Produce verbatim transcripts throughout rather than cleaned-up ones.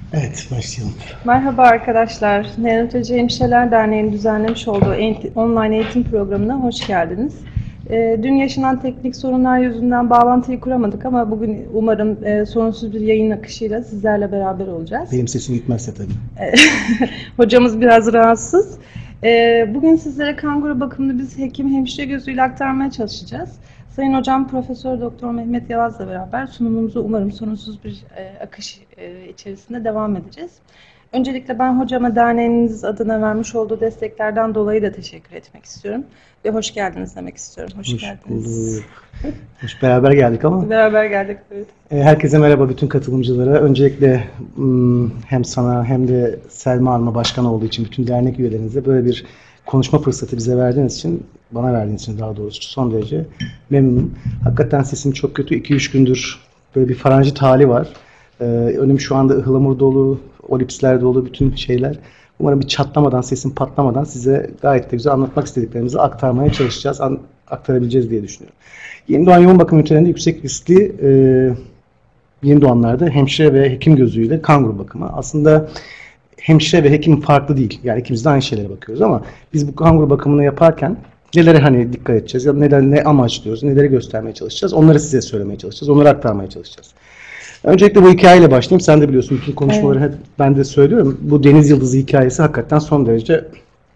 Evet, başlayalım. Merhaba arkadaşlar. Neonatoloji Hemşireler Derneği'nin düzenlemiş olduğu online eğitim programına hoş geldiniz. Dün yaşanan teknik sorunlar yüzünden bağlantıyı kuramadık ama bugün umarım e, sorunsuz bir yayın akışıyla sizlerle beraber olacağız. Benim sesim gitmezse tabii. Hocamız biraz rahatsız. Bugün sizlere kanguru bakımını biz hekim hemşire gözüyle aktarmaya çalışacağız. Sayın Hocam Profesör Doktor Mehmet Yavaz'la beraber sunumumuzu umarım sorunsuz bir e, akış e, içerisinde devam edeceğiz. Öncelikle ben hocama derneğiniz adına vermiş olduğu desteklerden dolayı da teşekkür etmek istiyorum. Ve hoş geldiniz demek istiyorum. Hoş, hoş geldiniz. Bulduk. Hoş beraber geldik ama. Beraber geldik, evet. Herkese merhaba, bütün katılımcılara. Öncelikle hem sana hem de Selma Hanım'a başkan olduğu için bütün dernek üyelerinize böyle bir konuşma fırsatı bize verdiğiniz için, bana verdiğiniz için daha doğrusu son derece memnunum. Hakikaten sesim çok kötü. iki üç gündür böyle bir faranjit hali var. Ee, önüm şu anda ıhlamur dolu, olipsler dolu, bütün şeyler. Umarım bir çatlamadan, sesim patlamadan size gayet de güzel anlatmak istediklerimizi aktarmaya çalışacağız, an, aktarabileceğiz diye düşünüyorum. Yeni doğan yoğun bakım ünitelerinde yüksek riskli e, yeni doğanlarda hemşire ve hekim gözüyle kanguru bakımı. Aslında hemşire ve hekim farklı değil. Yani ikimiz de aynı şeylere bakıyoruz ama biz bu kanguru bakımını yaparken nelere hani dikkat edeceğiz ya da neler, ne amaçlıyoruz, neleri göstermeye çalışacağız, onları size söylemeye çalışacağız, onları aktarmaya çalışacağız. Öncelikle bu hikayeyle başlayayım. Sen de biliyorsun bütün konuşmaları evet. hep ben de söylüyorum. Bu Deniz Yıldızı hikayesi hakikaten son derece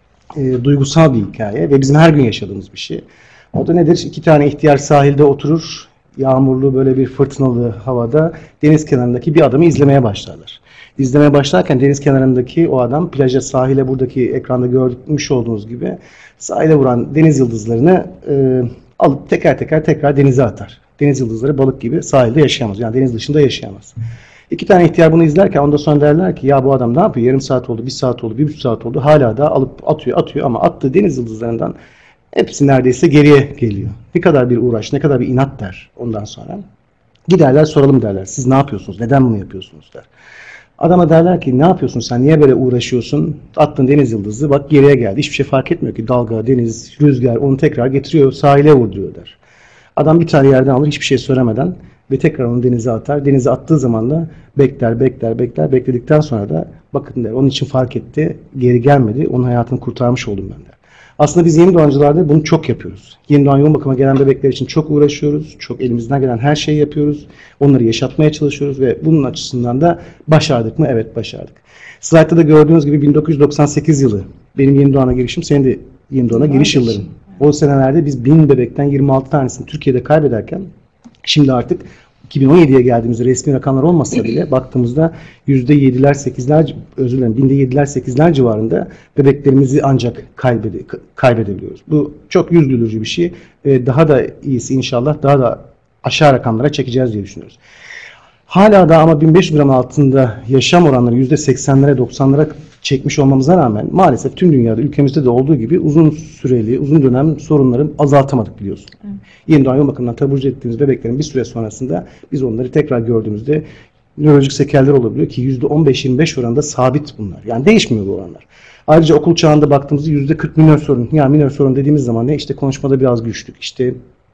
e, duygusal bir hikaye ve bizim her gün yaşadığımız bir şey. O da nedir? İki tane ihtiyar sahilde oturur, yağmurlu böyle bir fırtınalı havada deniz kenarındaki bir adamı izlemeye başlarlar. İzlemeye başlarken deniz kenarındaki o adam plaja, sahile, buradaki ekranda görmüş olduğunuz gibi sahile vuran deniz yıldızlarını e, alıp teker teker tekrar denize atar. Deniz yıldızları balık gibi sahilde yaşayamaz. Yani deniz dışında yaşayamaz. İki tane ihtiyar bunu izlerken ondan sonra derler ki ya bu adam ne yapıyor? Yarım saat oldu, bir saat oldu, bir buçuk saat oldu. Hala da alıp atıyor atıyor ama attığı deniz yıldızlarından hepsi neredeyse geriye geliyor. Ne kadar bir uğraş, ne kadar bir inat der ondan sonra. Giderler soralım derler. Siz ne yapıyorsunuz? Neden bunu yapıyorsunuz der. Adama derler ki ne yapıyorsun sen? Niye böyle uğraşıyorsun? Attın deniz yıldızı bak geriye geldi. Hiçbir şey fark etmiyor ki. Dalga, deniz, rüzgar onu tekrar getiriyor, sahile vurduruyor der. Adam bir tane yerden alır hiçbir şey söylemeden ve tekrar onu denize atar. Denize attığı zaman da bekler, bekler, bekler. Bekledikten sonra da bakın der onun için fark etti, geri gelmedi. Onun hayatını kurtarmış oldum ben der. Aslında biz yeni doğancılarda bunu çok yapıyoruz. Yeni doğan yoğun bakıma gelen bebekler için çok uğraşıyoruz. Çok elimizden gelen her şeyi yapıyoruz. Onları yaşatmaya çalışıyoruz ve bunun açısından da başardık mı? Evet başardık. Slaytta da gördüğünüz gibi bin dokuz yüz doksan sekiz yılı benim yeni doğana girişim, senin de yeni doğana giriş yılların. O senelerde biz bin bebekten yirmi altı tanesini Türkiye'de kaybederken şimdi artık iki bin on yediye geldiğimizde resmi rakamlar olmasa bile baktığımızda yüzde yediler sekizler özür dilerim binde yediler sekizler civarında bebeklerimizi ancak kaybede, kaybedebiliyoruz. Bu çok yüz güldürücü bir şey. Ee, daha da iyisi inşallah daha da aşağı rakamlara çekeceğiz diye düşünüyoruz. Hala da ama bin beş yüz gram altında yaşam oranları yüzde seksenlere doksanlara çekmiş olmamıza rağmen maalesef tüm dünyada ülkemizde de olduğu gibi uzun süreli, uzun dönem sorunları azaltamadık biliyorsun. Evet. Yeni doğan yoğun bakımdan taburcu ettiğimiz bebeklerin bir süre sonrasında biz onları tekrar gördüğümüzde nörolojik sekeller olabiliyor ki yüzde on beş yirmi beş oranında sabit bunlar. Yani değişmiyor bu oranlar. Ayrıca okul çağında baktığımızda yüzde kırk minör sorun. Yani minör sorun dediğimiz zaman ne? İşte konuşmada biraz güçlük, işte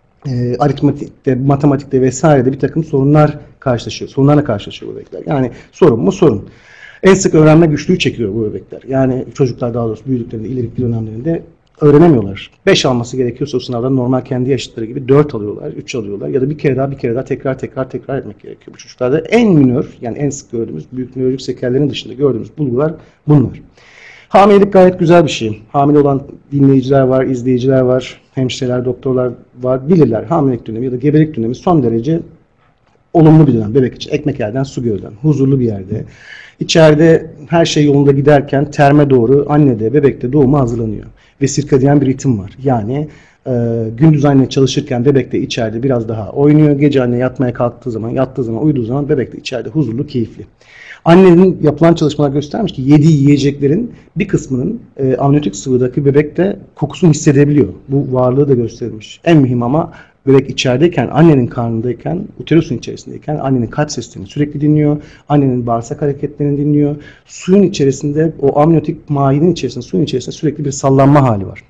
e, aritmetikte, matematikte vesairede bir takım sorunlar karşılaşıyor. Sorunlarla karşılaşıyor bu bebekler. Yani sorun mu sorun. En sık öğrenme güçlüğü çekiyor bu bebekler. Yani çocuklar daha doğrusu büyüdüklerinde, ileriki dönemlerinde öğrenemiyorlar. beş alması gerekiyorsa o sınavda normal kendi yaşıtları gibi dört alıyorlar, üç alıyorlar ya da bir kere daha bir kere daha tekrar tekrar tekrar etmek gerekiyor. Bu çocuklarda en minör yani en sık gördüğümüz büyük nörolojik sekellerin dışında gördüğümüz bulgular bunlar. Hamilelik gayet güzel bir şey. Hamile olan dinleyiciler var, izleyiciler var, hemşireler, doktorlar var. Bilirler hamilelik dönemi ya da gebelik dönemi son derece olumlu bir dönem. Bebek için ekmek elden su gölden. Huzurlu bir yerde. İçeride her şey yolunda giderken terme doğru annede, bebekte doğuma hazırlanıyor. Ve sirkadiyen bir ritim var. Yani e, gündüz anne çalışırken bebek de içeride biraz daha oynuyor. Gece anne yatmaya kalktığı zaman, yattığı zaman, uyuduğu zaman bebek de içeride huzurlu, keyifli. Annenin yapılan çalışmalar göstermiş ki yediği yiyeceklerin bir kısmının e, amniyotik sıvıdaki bebekte kokusunu hissedebiliyor. Bu varlığı da gösterilmiş. En mühim ama bebek içerideyken, annenin karnındayken, uterusun içerisindeyken annenin kalp seslerini sürekli dinliyor. Annenin bağırsak hareketlerini dinliyor. Suyun içerisinde, o amniyotik mayenin içerisinde, suyun içerisinde sürekli bir sallanma hali var.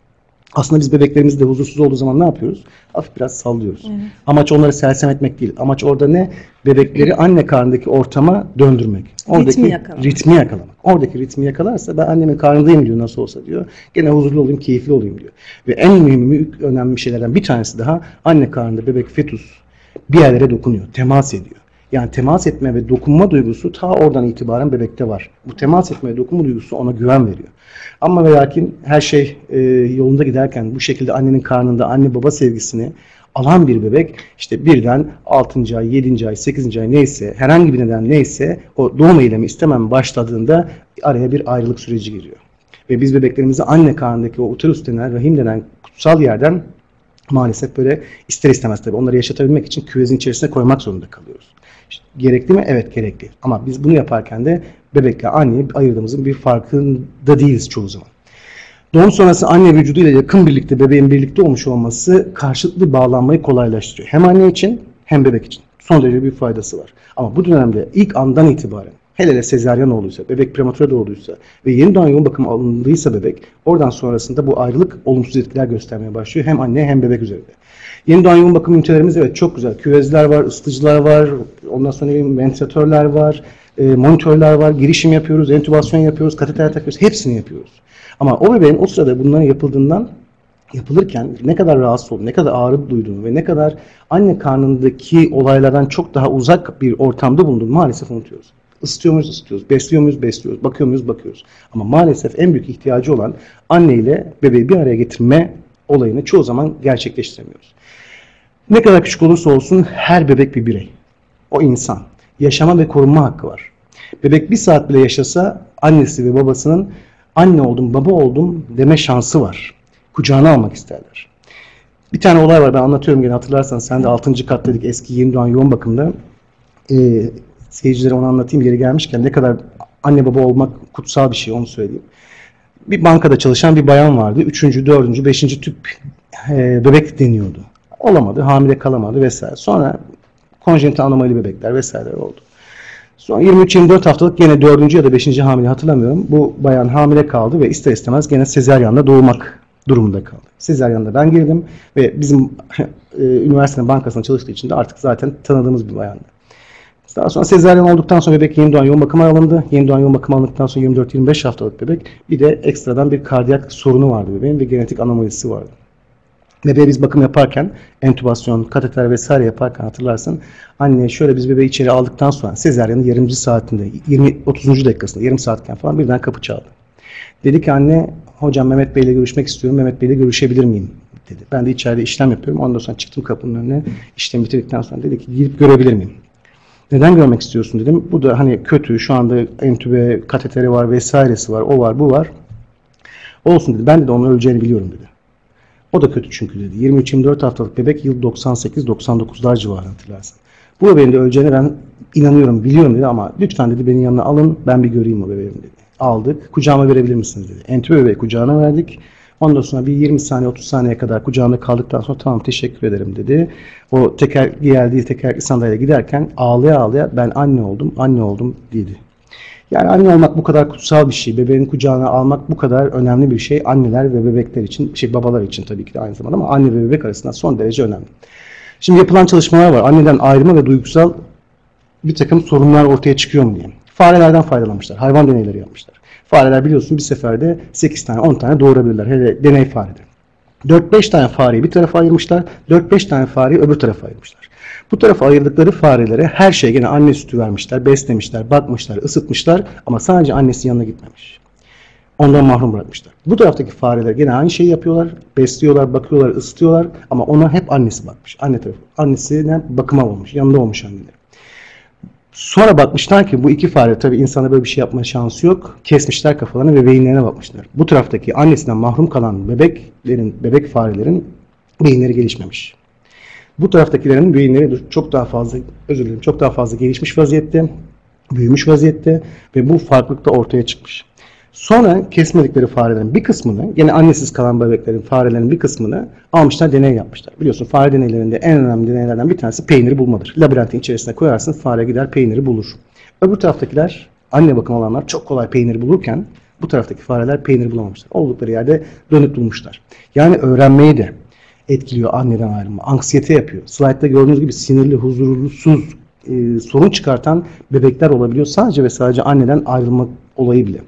Aslında biz bebeklerimiz de huzursuz olduğu zaman ne yapıyoruz? Hafif biraz sallıyoruz. Evet. Amaç onları sersem etmek değil. Amaç orada ne? Bebekleri anne karnındaki ortama döndürmek. Oradaki ritmi yakalamak. ritmi yakalamak. Oradaki ritmi yakalarsa ben annemin karnındayım diyor nasıl olsa diyor. Gene huzurlu olayım, keyifli olayım diyor. Ve en mühim, önemli şeylerden bir tanesi daha anne karnında bebek fetus bir yerlere dokunuyor, temas ediyor. Yani temas etme ve dokunma duygusu ta oradan itibaren bebekte var. Bu temas etme ve dokunma duygusu ona güven veriyor. Ama ve lakin her şey e, yolunda giderken bu şekilde annenin karnında anne baba sevgisini alan bir bebek işte birden altıncı ay, yedinci ay, sekizinci ay neyse herhangi bir neden neyse o doğum eylemi istemem başladığında araya bir ayrılık süreci giriyor. Ve biz bebeklerimizi anne karnındaki o uterus denen, rahim denen kutsal yerden maalesef böyle ister istemez tabii onları yaşatabilmek için küvezin içerisine koymak zorunda kalıyoruz. İşte, gerekli mi? Evet gerekli. Ama biz bunu yaparken de bebekle anneyi ayırdığımızın bir farkında değiliz çoğu zaman. Doğum sonrası anne vücuduyla yakın birlikte bebeğin birlikte olmuş olması karşılıklı bağlanmayı kolaylaştırıyor. Hem anne için hem bebek için. Son derece büyük faydası var. Ama bu dönemde ilk andan itibaren hele hele sezaryen olduysa, bebek prematüre doğduysa ve yeni doğan yoğun bakıma alındıysa bebek oradan sonrasında bu ayrılık olumsuz etkiler göstermeye başlıyor. Hem anne hem bebek üzerinde. Yeni doğan yoğun bakım ünitelerimiz evet çok güzel. Küvezler var, ısıtıcılar var, ondan sonra ventilatörler var, e, monitörler var, girişim yapıyoruz, entübasyon yapıyoruz, kateter takıyoruz, hepsini yapıyoruz. Ama o bebeğin o sırada bunların yapıldığından yapılırken ne kadar rahatsız olduğunu, ne kadar ağrı duyduğunu ve ne kadar anne karnındaki olaylardan çok daha uzak bir ortamda bulunduğunu maalesef unutuyoruz. Isıtıyor muyuz? Isıtıyoruz. Besliyor muyuz? Besliyoruz. Bakıyor muyuz? Bakıyoruz. Ama maalesef en büyük ihtiyacı olan anne ile bebeği bir araya getirme olayını çoğu zaman gerçekleştiremiyoruz. Ne kadar küçük olursa olsun her bebek bir birey. O insan. Yaşama ve korunma hakkı var. Bebek bir saat bile yaşasa annesi ve babasının anne oldum, baba oldum deme şansı var. Kucağına almak isterler. Bir tane olay var ben anlatıyorum gene hatırlarsan sen de altıncı kat dedik eski yeni doğan yoğun bakımda. Ee, seyircilere onu anlatayım yeri gelmişken ne kadar anne baba olmak kutsal bir şey onu söyleyeyim. Bir bankada çalışan bir bayan vardı. Üçüncü, dördüncü, beşinci tüp e, bebek deniyordu. Olamadı, hamile kalamadı vesaire. Sonra konjenital anomali bebekler vesaire oldu. Sonra yirmi üç yirmi dört haftalık gene dördüncü ya da beşinci hamile hatırlamıyorum. Bu bayan hamile kaldı ve ister istemez gene sezaryenle doğurmak durumunda kaldı. Sezaryenle ben girdim ve bizim e, üniversitenin bankasında çalıştığı için de artık zaten tanıdığımız bir bayandı. Daha sonra sezaryen olduktan sonra bebek yeni doğan yoğun bakıma alındı. Yeni doğan yoğun bakıma alındıktan sonra yirmi dört yirmi beş haftalık bebek bir de ekstradan bir kardiyak sorunu vardı bebeğin ve genetik anomalisi vardı. Bebeğe biz bakım yaparken, entübasyon, kateter vesaire yaparken hatırlarsın. Anne şöyle biz bebeği içeri aldıktan sonra sezaryenin yarımcı saatinde, yirmi otuzuncu dakikasında, yarım saatken falan birden kapı çaldı. Dedi ki anne, hocam Mehmet Bey'le görüşmek istiyorum, Mehmet Bey'le görüşebilir miyim dedi. Ben de içeride işlem yapıyorum. Ondan sonra çıktım kapının önüne, işlemi bitirdikten sonra dedi ki girip görebilir miyim? Neden görmek istiyorsun dedim. Bu da hani kötü, şu anda entübe, kateteri var vesairesi var, o var, bu var. Olsun dedi. Ben de onun öleceğini biliyorum dedi. O da kötü çünkü dedi. yirmi üç yirmi dört haftalık bebek yıl doksan sekiz doksan dokuzlar civarı hatırlarsın. Bu bebeğin de öleceğine ben inanıyorum, biliyorum dedi ama lütfen dedi beni yanına alın, ben bir göreyim o bebeğimi dedi. Aldık, kucağıma verebilir misiniz dedi. Entübe bebeği kucağına verdik. Ondan sonra bir yirmi saniye otuz saniye kadar kucağımda kaldıktan sonra tamam teşekkür ederim dedi. O teker geldiği tekerlekli sandalyeye giderken ağlaya ağlaya ben anne oldum, anne oldum dedi. Yani anne olmak bu kadar kutsal bir şey. Bebeğin kucağına almak bu kadar önemli bir şey. Anneler ve bebekler için, şey babalar için tabii ki de aynı zamanda ama anne ve bebek arasında son derece önemli. Şimdi yapılan çalışmalar var. Anneden ayrılma ve duygusal bir takım sorunlar ortaya çıkıyor mu diye. Farelerden faydalanmışlar. Hayvan deneyleri yapmışlar. Fareler biliyorsun bir seferde sekiz tane on tane doğurabilirler. Hele deney farede. dört beş tane fareyi bir tarafa ayırmışlar. dört beş tane fareyi öbür tarafa ayırmışlar. Bu tarafa ayırdıkları farelere her şey gene anne sütü vermişler, beslemişler, bakmışlar, ısıtmışlar ama sadece annesi yanına gitmemiş. Ondan mahrum bırakmışlar. Bu taraftaki fareler gene aynı şeyi yapıyorlar, besliyorlar, bakıyorlar, ısıtıyorlar ama ona hep annesi bakmış. Anne tarafı. Annesine bakıma olmuş, yanında olmuş anneleri. Sonra bakmışlar ki bu iki fare tabii insana böyle bir şey yapma şansı yok. Kesmişler kafalarını ve beyinlerine bakmışlar. Bu taraftaki annesinden mahrum kalan bebeklerin, bebek farelerin beyinleri gelişmemiş. Bu taraftakilerin beyinleri çok daha fazla, özür dilerim, çok daha fazla gelişmiş vaziyette, büyümüş vaziyette ve bu farklılık da ortaya çıkmış. Sonra kesmedikleri farelerin bir kısmını, yine annesiz kalan bebeklerin, farelerin bir kısmını almışlar, deney yapmışlar. Biliyorsun fare deneylerinde en önemli deneylerden bir tanesi peyniri bulmadır. Labirentin içerisine koyarsın, fare gider peyniri bulur. Öbür taraftakiler, anne bakım olanlar çok kolay peyniri bulurken Bu taraftaki fareler peynir bulamamışlar. Oldukları yerde dönüp durmuşlar. Yani öğrenmeyi de etkiliyor anneden ayrılma. Anksiyete yapıyor. Slaytta gördüğünüz gibi sinirli, huzursuz, e, sorun çıkartan bebekler olabiliyor. Sadece ve sadece anneden ayrılma olayı bile.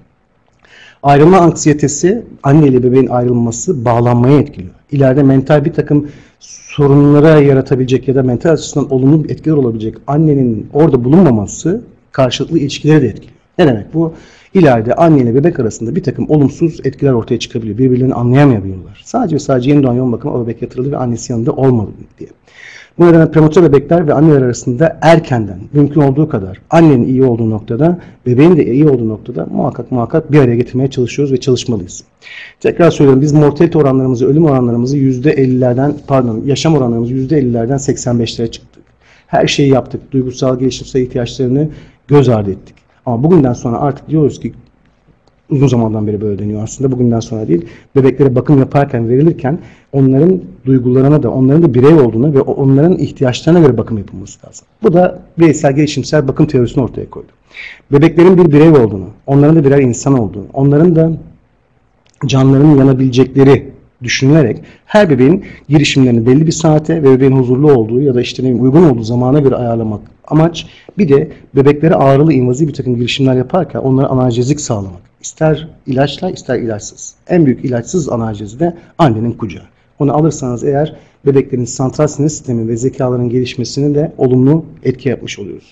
Ayrılma anksiyetesi, anne ile bebeğin ayrılması bağlanmaya etkiliyor. İleride mental bir takım sorunlara yaratabilecek ya da mental açısından olumlu etkiler olabilecek annenin orada bulunmaması karşılıklı ilişkileri de etkiliyor. Ne demek bu? İleride anne ile bebek arasında bir takım olumsuz etkiler ortaya çıkabiliyor. Birbirlerini anlayamayabiliyorlar. Sadece ve sadece yeni doğan yoğun bakıma o bebek yatırıldı ve annesi yanında olmadı diye. Bu nedenle prematür bebekler ve anneler arasında erkenden mümkün olduğu kadar annenin iyi olduğu noktada, bebeğin de iyi olduğu noktada muhakkak muhakkak bir araya getirmeye çalışıyoruz ve çalışmalıyız. Tekrar söylüyorum, biz mortalite oranlarımızı, ölüm oranlarımızı yüzde ellilerden, pardon yaşam oranlarımızı yüzde ellilerden seksen beşlere çıktık. Her şeyi yaptık. Duygusal, gelişimsel ihtiyaçlarını göz ardı ettik. Ama bugünden sonra artık diyoruz ki, uzun zamandan beri böyle deniyor aslında, bugünden sonra değil, bebeklere bakım yaparken, verilirken onların duygularına da, onların da birey olduğuna ve onların ihtiyaçlarına göre bakım yapılması lazım. Bu da bireysel gelişimsel bakım teorisini ortaya koydu. Bebeklerin bir birey olduğunu, onların da birer insan olduğunu, onların da canlarının yanabilecekleri düşünülerek her bebeğin girişimlerini belli bir saate ve bebeğin huzurlu olduğu ya da işte ne bileyim, uygun olduğu zamana göre ayarlamak amaç. Bir de bebeklere ağrılı, invaziv bir takım girişimler yaparken onlara analjezik sağlamak. İster ilaçla ister ilaçsız. En büyük ilaçsız analjezi de annenin kucağı. Onu alırsanız eğer bebeklerin santral sinir sistemi ve zekaların gelişmesine de olumlu etki yapmış oluyoruz.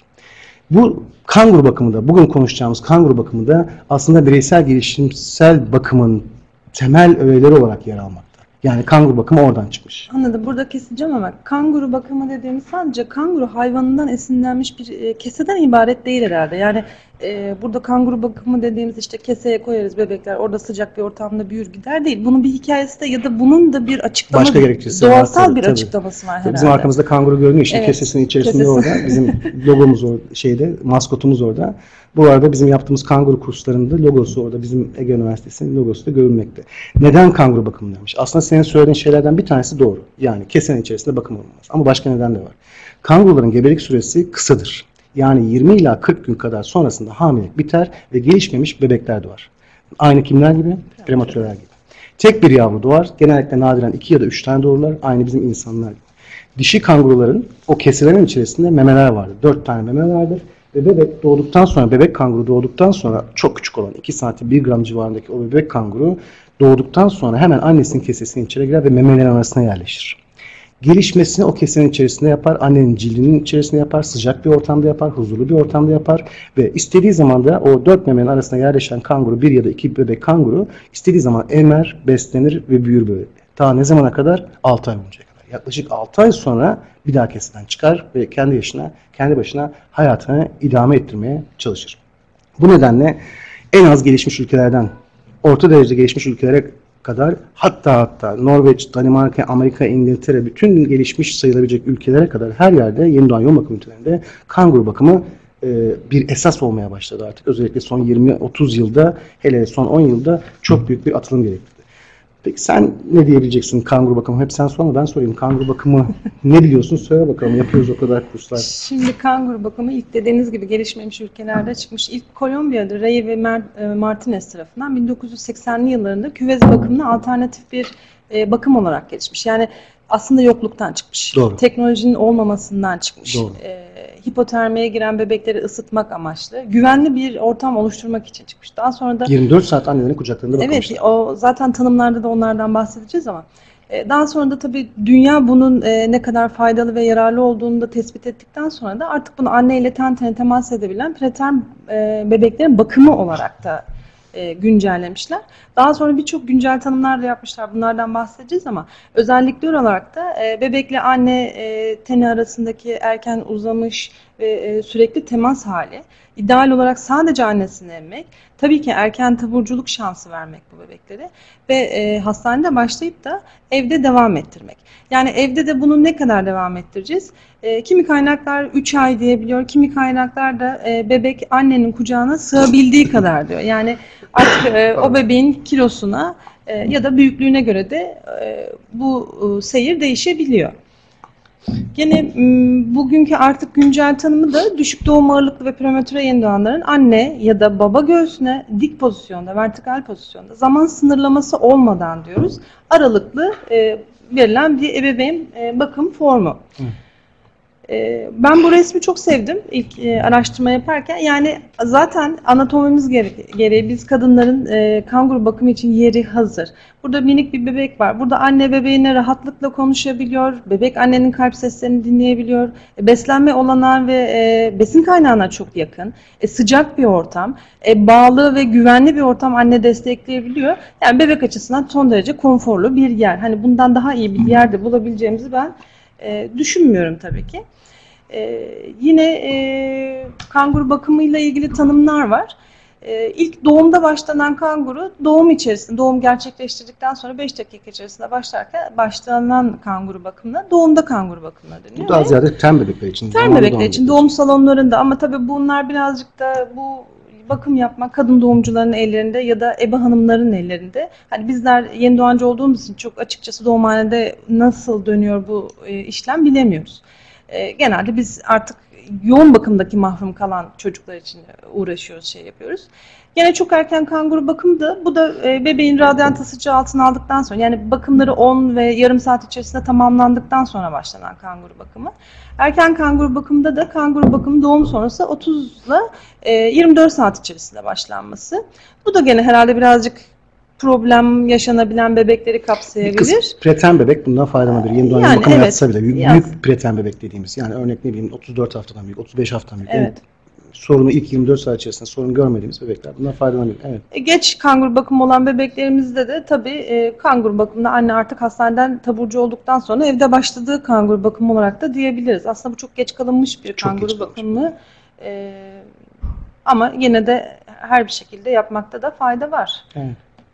Bu kanguru bakımı da, bugün konuşacağımız kanguru bakımı da aslında bireysel gelişimsel bakımın temel öğeleri olarak yer almakta. Yani kanguru bakımı oradan çıkmış. Anladım. Burada keseceğim ama kanguru bakımı dediğimiz sadece kanguru hayvanından esinlenmiş bir e, keseden ibaret değil herhalde. Yani e, burada kanguru bakımı dediğimiz işte keseye koyarız bebekler, orada sıcak bir ortamda büyür gider değil. Bunun bir hikayesi de ya da bunun da bir açıklama, başka gerekçesi doğasal var, tabii, bir tabii. açıklaması var herhalde. Bizim arkamızda kanguru görünüyor işte, evet, kesesinin içerisinde kesesi. Orada. Bizim logomuz orada, şeyde, maskotumuz orada. Bu arada bizim yaptığımız kanguru kurslarında logosu orada, bizim Ege Üniversitesi'nin logosu da görünmekte. Neden kanguru bakımı demiş? Aslında senin söylediğin şeylerden bir tanesi doğru. Yani kesenin içerisinde bakım olmaz. Ama başka neden de var. Kanguruların gebelik süresi kısadır. Yani yirmi ila kırk gün kadar sonrasında hamilelik biter ve gelişmemiş bebekler doğar. Aynı kimler gibi? Prematürler gibi. Tek bir yavru doğar. Genellikle nadiren iki ya da üç tane doğururlar. Aynı bizim insanlar gibi. Dişi kanguruların o keselerin içerisinde memeler vardır. dört tane meme vardır. Ve bebek doğduktan sonra, bebek kanguru doğduktan sonra çok küçük olan iki santim bir gram civarındaki o bebek kanguru doğduktan sonra hemen annesinin kesesinin içine girer ve memelerin arasına yerleşir. Gelişmesini o kesenin içerisinde yapar, annenin cildinin içerisinde yapar, sıcak bir ortamda yapar, huzurlu bir ortamda yapar ve istediği zaman da o dört memenin arasına yerleşen kanguru, bir ya da iki bebek kanguru istediği zaman emer, beslenir ve büyür böyle. Ta ne zamana kadar? altı ay olunca kadar. Yaklaşık altı ay sonra bir daha keseden çıkar ve kendi yaşına, kendi başına hayatını idame ettirmeye çalışır. Bu nedenle en az gelişmiş ülkelerden orta derecede gelişmiş ülkelere kadar, hatta hatta Norveç, Danimarka, Amerika, İngiltere, bütün gelişmiş sayılabilecek ülkelere kadar her yerde yeni doğan yoğun bakım ünitelerinde kanguru bakımı e, bir esas olmaya başladı artık. Özellikle son yirmi otuz yılda, hele son on yılda çok büyük bir atılım gerektirdi. Peki sen ne diyebileceksin kanguru bakımı? Hep sen sorma, ben sorayım. Kanguru bakımı ne biliyorsun? Söyle bakalım. Yapıyoruz o kadar kurslar. Şimdi kanguru bakımı ilk dediğiniz gibi gelişmemiş ülkelerde çıkmış. İlk Kolombiya'da Rey ve Martinez tarafından bin dokuz yüz seksenli yıllarında küvez bakımına alternatif bir e, bakım olarak gelişmiş. Yani aslında yokluktan çıkmış. Doğru. Teknolojinin olmamasından çıkmış. Doğru. E, hipotermiye giren bebekleri ısıtmak amaçlı, güvenli bir ortam oluşturmak için çıkmış. Daha sonra da yirmi dört saat annelerin kucaklarında bakılmışlar. evet, o zaten tanımlarda da onlardan bahsedeceğiz ama daha sonra da tabii dünya bunun ne kadar faydalı ve yararlı olduğunu da tespit ettikten sonra da artık bunu anneyle ten tene temas edebilen preterm bebeklerin bakımı olarak da güncellemişler. Daha sonra birçok güncel tanımlar da yapmışlar. Bunlardan bahsedeceğiz ama özellikle olarak da bebekle anne teni arasındaki erken uzamış ve sürekli temas hali, ideal olarak sadece annesini emmek, tabii ki erken taburculuk şansı vermek bu bebeklere ve e, hastanede başlayıp da evde devam ettirmek. Yani evde de bunu ne kadar devam ettireceğiz? E, kimi kaynaklar üç ay diyebiliyor, kimi kaynaklar da e, bebek annenin kucağına sığabildiği kadar diyor. Yani artık e, o bebeğin kilosuna e, ya da büyüklüğüne göre de e, bu e, seyir değişebiliyor. Gene m, bugünkü artık güncel tanımı da düşük doğum ağırlıklı ve prematüre yeni doğanların anne ya da baba göğsüne dik pozisyonda, vertikal pozisyonda zaman sınırlaması olmadan diyoruz. Aralıklı e, verilen bir ebeveyn e, bakım formu. Hı. E, ben bu resmi çok sevdim ilk e, araştırma yaparken. Yani zaten anatomimiz gereği, gereği biz kadınların e, kanguru bakımı için yeri hazır. Burada minik bir bebek var. Burada anne bebeğine rahatlıkla konuşabiliyor. Bebek annenin kalp seslerini dinleyebiliyor. E, beslenme olanağı ve e, besin kaynağına çok yakın. E, sıcak bir ortam. E, bağlı ve güvenli bir ortam anne destekleyebiliyor. Yani bebek açısından son derece konforlu bir yer. Hani bundan daha iyi bir yerde bulabileceğimizi ben e, düşünmüyorum tabii ki. E, yine e, kanguru bakımıyla ilgili tanımlar var. Ee, ilk doğumda başlanan kanguru doğum içerisinde, doğum gerçekleştirdikten sonra beş dakika içerisinde başlarken başlanan kanguru bakımına doğumda kanguru bakımına deniyor. Bu daha ziyade term bebekler için. Term bebekler için doğum salonlarında, ama tabii bunlar birazcık da bu bakım yapmak kadın doğumcuların ellerinde ya da ebe hanımların ellerinde. Hani bizler yeni doğancı olduğumuz için çok açıkçası doğumhanede nasıl dönüyor bu e, işlem bilemiyoruz. E, genelde biz artık yoğun bakımdaki mahrum kalan çocuklar için uğraşıyoruz, şey yapıyoruz. Yine çok erken kanguru bakımı da, bu da e, bebeğin radyant ısıtıcı altına aldıktan sonra, yani bakımları on ve yarım saat içerisinde tamamlandıktan sonra başlanan kanguru bakımı. Erken kanguru bakımda da kanguru bakımı doğum sonrası otuz ile yirmi dört saat içerisinde başlanması. Bu da gene herhalde birazcık problem yaşanabilen bebekleri kapsayabilir. Kız preterm bebek bundan faydalanabilir. Yeni doğan yani, bakım evet, yapsa bile büyük, yaz. büyük preterm bebek dediğimiz, yani örnek ne bileyim otuz dört haftadan büyük, otuz beş haftadan büyük. Evet. Sorunu ilk yirmi dört saat içerisinde sorun görmediğimiz bebekler bundan faydalanabilir. Evet. Geç kanguru bakımı olan bebeklerimizde de tabii e, kanguru bakımında anne artık hastaneden taburcu olduktan sonra evde başladığı kanguru bakımı olarak da diyebiliriz. Aslında bu çok geç kalınmış bir çok kanguru bakımı. E, ama yine de her bir şekilde yapmakta da fayda var. Evet.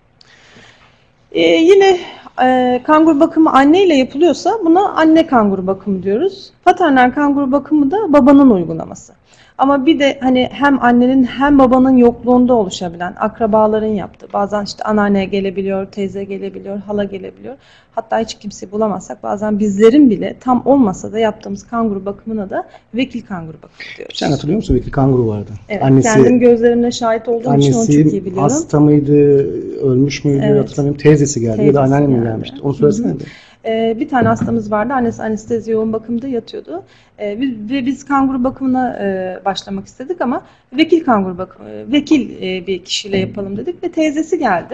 Ee, yine e, kanguru bakımı anneyle yapılıyorsa buna anne kanguru bakımı diyoruz. Paternal kanguru bakımı da babanın uygulaması. Ama bir de hani hem annenin hem babanın yokluğunda oluşabilen, akrabaların yaptığı, bazen işte anneanne gelebiliyor, teyze gelebiliyor, hala gelebiliyor. Hatta hiç kimseyi bulamazsak bazen bizlerin bile tam olmasa da yaptığımız kanguru bakımına da vekil kanguru bakımı diyoruz. Sen hatırlıyor musun? Vekil kanguru vardı. Evet, annesi, kendim gözlerimle şahit olduğum için onu çok iyi biliyorum. Annesi hasta mıydı, ölmüş müydü, evet, hatırlamıyorum. Teyzesi geldi Teyzesi ya da anneannem geldi. gelmişti. Onu söylesene. Ee, bir tane hastamız vardı. Annesi anestezi yoğun bakımda yatıyordu. Ee, ve biz kanguru bakımına e, başlamak istedik ama vekil kanguru bakımı, vekil e, bir kişiyle yapalım dedik ve teyzesi geldi.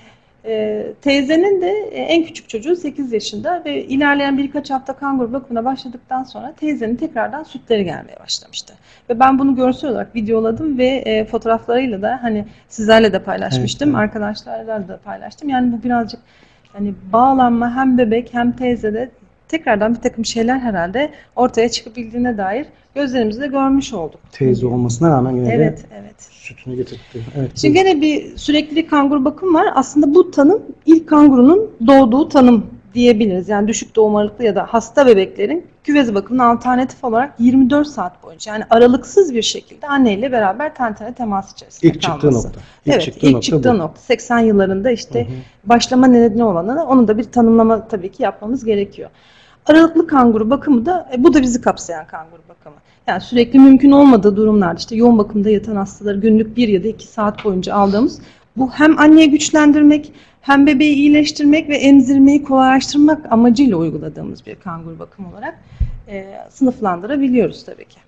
E, teyzenin de en küçük çocuğu sekiz yaşında ve ilerleyen birkaç hafta kanguru bakımına başladıktan sonra teyzenin tekrardan sütleri gelmeye başlamıştı. Ve ben bunu görsel olarak videoladım ve e, fotoğraflarıyla da hani sizlerle de paylaşmıştım, evet, evet. arkadaşlarla da paylaştım. Yani bu birazcık hani bağlanma hem bebek hem teyzede tekrardan bir takım şeyler herhalde ortaya çıkabildiğine dair gözlerimizle görmüş olduk. Teyze olmasına rağmen yine evet, de evet. sütünü getirdi. Evet, şimdi gene bir sürekli kanguru bakım var. Aslında bu tanım ilk kangurunun doğduğu tanım diyebiliriz. Yani düşük doğum ağırlıklı ya da hasta bebeklerin küvezi bakımına alternatif olarak yirmi dört saat boyunca, yani aralıksız bir şekilde anneyle beraber ten tene temas içerisinde İlk kalması. çıktığı nokta. İlk evet, çıktığı ilk nokta çıktığı bu. nokta. seksen yıllarında işte hı hı. başlama nedeni olanı, onu da bir tanımlama tabii ki yapmamız gerekiyor. Aralıklı kanguru bakımı da, e, bu da bizi kapsayan kanguru bakımı. Yani sürekli mümkün olmadığı durumlarda işte yoğun bakımda yatan hastaları günlük bir ya da iki saat boyunca aldığımız, bu hem anneyi güçlendirmek hem bebeği iyileştirmek ve emzirmeyi kolaylaştırmak amacıyla uyguladığımız bir kanguru bakımı olarak e, sınıflandırabiliyoruz tabii ki.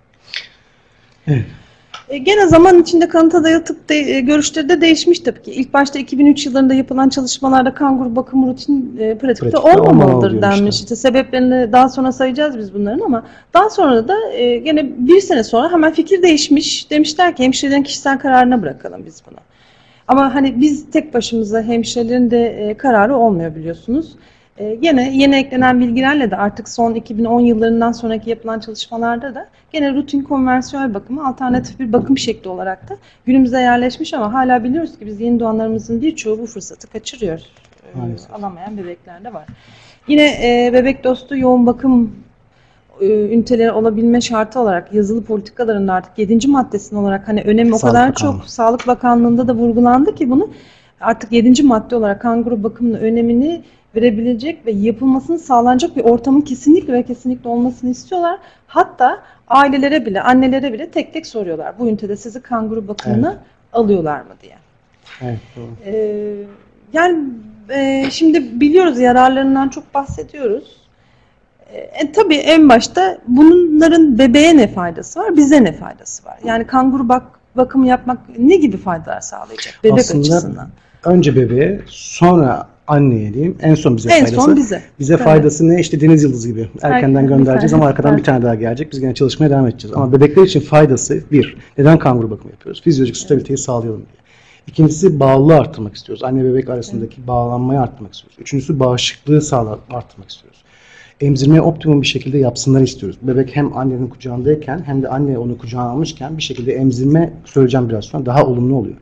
Evet. E, gene zaman içinde kanıta dayalı tıp de, e, görüşleri de değişmiş tabii ki. İlk başta iki bin üç yıllarında yapılan çalışmalarda kanguru bakımı rutin e, pratikte, pratikte olmamalıdır denmiş. Işte. İşte sebeplerini daha sonra sayacağız biz bunların, ama daha sonra da e, gene bir sene sonra hemen fikir değişmiş. Demişler ki hemşirelerin kişisel kararına bırakalım biz bunu. Ama hani biz tek başımıza hemşirelerin de e, kararı olmuyor biliyorsunuz. E, gene yeni eklenen bilgilerle de artık son iki bin on yıllarından sonraki yapılan çalışmalarda da gene rutin konvansiyonel bakımı alternatif bir bakım şekli olarak da günümüze yerleşmiş, ama hala biliyoruz ki biz yeni doğanlarımızın birçoğu bu fırsatı kaçırıyor. E, alamayan bebekler de var. Yine e, bebek dostu yoğun bakım üniteleri olabilme şartı olarak yazılı politikalarında artık yedinci maddesinin olarak hani önemi o kadar çok Sağlık Bakanlığı'nda da vurgulandı ki bunu artık yedinci madde olarak kanguru bakımının önemini verebilecek ve yapılmasını sağlanacak bir ortamın kesinlikle ve kesinlikle olmasını istiyorlar. Hatta ailelere bile, annelere bile tek tek soruyorlar. Bu ünitede sizi kanguru bakımına evet. alıyorlar mı diye. Evet, doğru. Ee, yani e, şimdi biliyoruz, yararlarından çok bahsediyoruz. E, tabii en başta bunların bebeğe ne faydası var, bize ne faydası var? Yani kanguru bak, bakımı yapmak ne gibi faydalar sağlayacak bebek Aslında açısından? Önce bebeğe, sonra anneye diyeyim, en son bize en faydası. Son bize. Bize evet. faydası ne? İşte deniz yıldızı gibi. Erkenden Erken, göndereceğiz ama arkadan bir tane daha gelecek. Biz gene çalışmaya devam edeceğiz. Ama bebekler için faydası bir, neden kanguru bakımı yapıyoruz? Fizyolojik stabiliteyi evet. sağlayalım diye. İkincisi bağlılığı arttırmak istiyoruz. Anne bebek arasındaki evet. bağlanmayı arttırmak istiyoruz. Üçüncüsü bağışıklığı sağlar, arttırmak istiyoruz. Emzirmeyi optimum bir şekilde yapsınlar istiyoruz. Bebek hem annenin kucağındayken hem de anne onu kucağına almışken bir şekilde emzirme, söyleyeceğim biraz sonra, daha olumlu oluyor.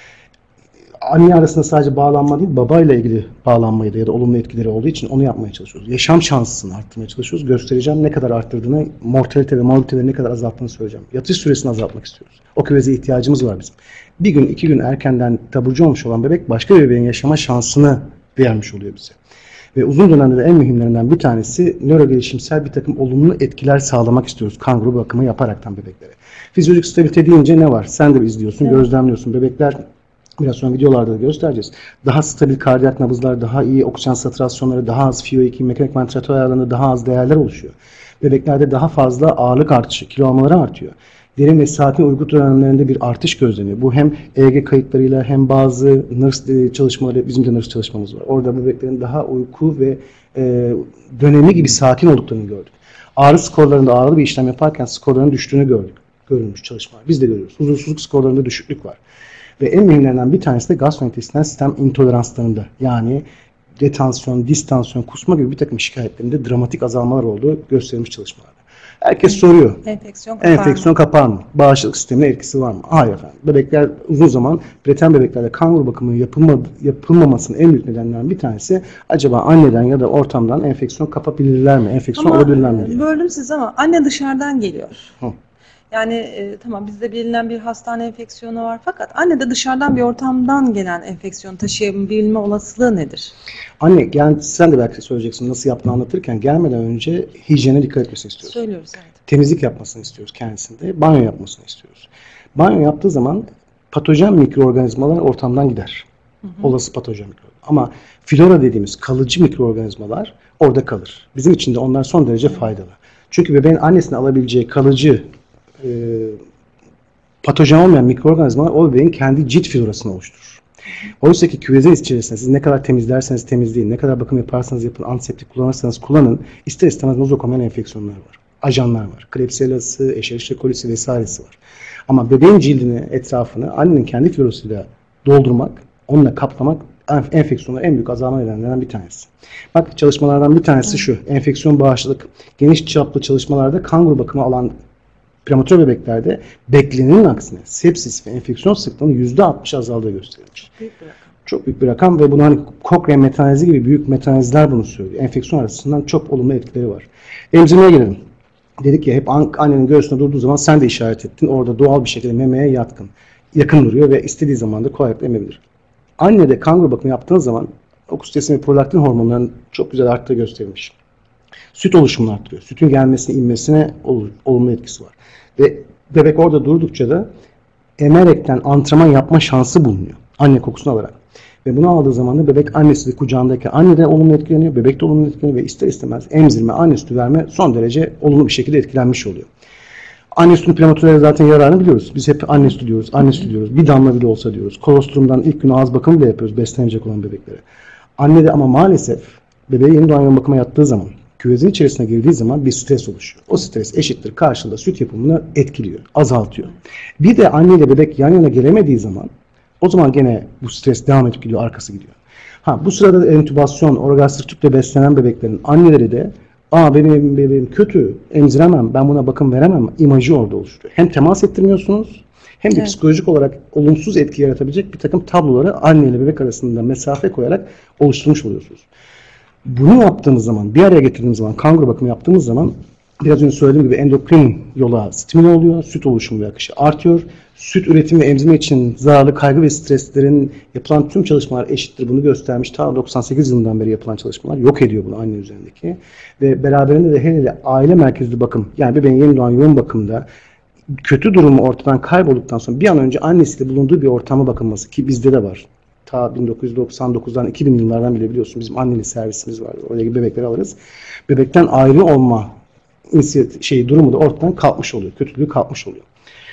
Anne arasında sadece bağlanma değil, babayla ilgili bağlanmayı da ya da olumlu etkileri olduğu için onu yapmaya çalışıyoruz. Yaşam şansını arttırmaya çalışıyoruz. Göstereceğim ne kadar arttırdığını, mortalite ve morbiditeleri ne kadar azalttığını söyleyeceğim. Yatış süresini azaltmak istiyoruz. O küveze ihtiyacımız var bizim. Bir gün, iki gün erkenden taburcu olmuş olan bebek başka bir bebeğin yaşama şansını vermiş oluyor bize. Ve uzun dönemde de en mühimlerinden bir tanesi nörogelişimsel bir takım olumlu etkiler sağlamak istiyoruz kanguru bakımı yaparaktan bebeklere. Fizyolojik stabilite deyince ne var? Sen de izliyorsun, evet. gözlemliyorsun. Bebekler, biraz sonra videolarda da göstereceğiz, daha stabil kardiyak nabızlar, daha iyi oksijen satürasyonları, daha az F I O iki, mekanik ventilatör ayarlarında daha az değerler oluşuyor. Bebeklerde daha fazla ağırlık artışı, kilo almaları artıyor. Derin ve sakin uyku dönemlerinde bir artış gözleniyor. Bu hem E E G kayıtlarıyla hem bazı nırs çalışmaları, bizim de nırs çalışmamız var. Orada bebeklerin daha uyku ve e, dönemi gibi sakin olduklarını gördük. Ağrı skorlarında ağrılı bir işlem yaparken skorların düştüğünü gördük. Görülmüş çalışmalar. Biz de görüyoruz. Huzursuzluk skorlarında düşüklük var. Ve en mühimlerinden bir tanesi de gastrointestinal sistem intoleranslarında, yani detansiyon, distansiyon, kusma gibi bir takım şikayetlerinde dramatik azalmalar olduğu gösterilmiş çalışmalarda. Herkes soruyor. Enfeksiyon kapar Enfeksiyon mı? kapar mı? Bağışıklık sistemine etkisi var mı? Hayır efendim. Bebekler uzun zaman, preterm bebeklerde kanguru bakımı yapılmadı, yapılmamasının en büyük nedenlerinden bir tanesi, acaba anneden ya da ortamdan enfeksiyon kapabilirler mi? Enfeksiyon ama olabilirler mi diye. Böldüm siz ama anne dışarıdan geliyor. Hı. Yani e, tamam, bizde bilinen bir hastane enfeksiyonu var, fakat anne de dışarıdan bir ortamdan gelen enfeksiyon taşıyabilme olasılığı nedir? Anne, yani sen de belki söyleyeceksin nasıl yaptığını anlatırken, gelmeden önce hijyene dikkat etmesini istiyoruz. Söylüyoruz, evet. Temizlik yapmasını istiyoruz kendisinde, banyo yapmasını istiyoruz. Banyo yaptığı zaman patojen mikroorganizmalar ortamdan gider. Hı hı. Olası patojen mikroorganizmalar. Ama flora dediğimiz kalıcı mikroorganizmalar orada kalır. Bizim için de onlar son derece faydalı. Çünkü bebeğin annesine alabileceği kalıcı e, patojen olmayan mikroorganizmalar o bebeğin kendi cilt florasını oluşturur. Oysa ki küvezin içerisinde siz ne kadar temizlerseniz temizleyin, ne kadar bakım yaparsanız yapın, antiseptik kullanırsanız kullanın, ister istemez nozokomial enfeksiyonlar var. Ajanlar var. Klebsiella'sı, Escherichia coli'si vesairesi var. Ama bebeğin cildini, etrafını annenin kendi florasıyla doldurmak, onunla kaplamak enfeksiyonların en büyük azalma nedenlerinden bir tanesi. Bak, çalışmalardan bir tanesi şu. Enfeksiyon bağışıklık. Geniş çaplı çalışmalarda kanguru bakımı alan prematür bebeklerde beklenenin aksine sepsis ve enfeksiyon sıklığının yüzde altmış azaldığı gösterilmiş. Büyük bir rakam. Çok büyük bir rakam ve bunu hani Cochrane metanezi gibi büyük metanezler bunu söylüyor. Enfeksiyon açısından çok olumlu etkileri var. Emzirmeye gelelim. Dedik ya, hep annenin göğsünde durduğu zaman sen de işaret ettin. Orada doğal bir şekilde memeye yatkın, yakın duruyor ve istediği zaman da kolaylıkla emebilir. Annede kanguru bakımı yaptığınız zaman oksitosin ve prolaktin hormonlarının çok güzel arttığı gösterilmiş. Süt oluşumunu arttırıyor. Sütün gelmesine, inmesine olumlu etkisi var. Ve bebek orada durdukça da emerekten antrenman yapma şansı bulunuyor. Anne kokusunu alarak. Ve bunu aldığı zaman da bebek annesi de kucağındaki anneden olumlu etkileniyor, bebek de olumlu etkileniyor ve ister istemez emzirme, anne sütü verme son derece olumlu bir şekilde etkilenmiş oluyor. Anne sütünün prematürlere zaten yararını biliyoruz. Biz hep anne sütü diyoruz, anne sütü diyoruz. Bir damla bile olsa diyoruz. Kolostrumdan ilk gün ağız bakımı bile yapıyoruz beslenecek olan bebeklere. Anne de ama maalesef bebeğe yeni doğan yoğun bakıma yattığı zaman, küvezin içerisine girdiği zaman bir stres oluşuyor. O stres eşittir karşında süt yapımını etkiliyor, azaltıyor. Bir de anne ile bebek yan yana gelemediği zaman, o zaman gene bu stres devam edip gidiyor, arkası gidiyor. Ha, bu sırada da entübasyon, orgastrik tüple beslenen bebeklerin anneleri de aa benim bebeğim kötü, emziremem, ben buna bakım veremem imajı orada oluşturuyor. Hem temas ettirmiyorsunuz, hem de evet, psikolojik olarak olumsuz etki yaratabilecek bir takım tabloları anne ile bebek arasında mesafe koyarak oluşturmuş oluyorsunuz. Bunu yaptığımız zaman, bir araya getirdiğimiz zaman, kanguru bakımı yaptığımız zaman biraz önce söylediğim gibi endokrin yola stimüle oluyor, süt oluşumu ve akışı artıyor. Süt üretimi ve emzirme için zararlı kaygı ve streslerin yapılan tüm çalışmalar eşittir bunu göstermiş. Ta doksan sekiz yılından beri yapılan çalışmalar yok ediyor bunu anne üzerindeki. Ve beraberinde de hele hele aile merkezli bakım, yani bebeğin yeni doğan yoğun bakımda kötü durumu ortadan kaybolduktan sonra bir an önce annesiyle bulunduğu bir ortama bakılması, ki bizde de var. Ta bin dokuz yüz doksan dokuzdan iki bin yıllardan bile biliyorsun bizim anneli servisimiz var. Oradaki bebekleri alırız. Bebekten ayrı olma şey durumu da ortadan kalkmış oluyor. Kötülüğü kalkmış oluyor.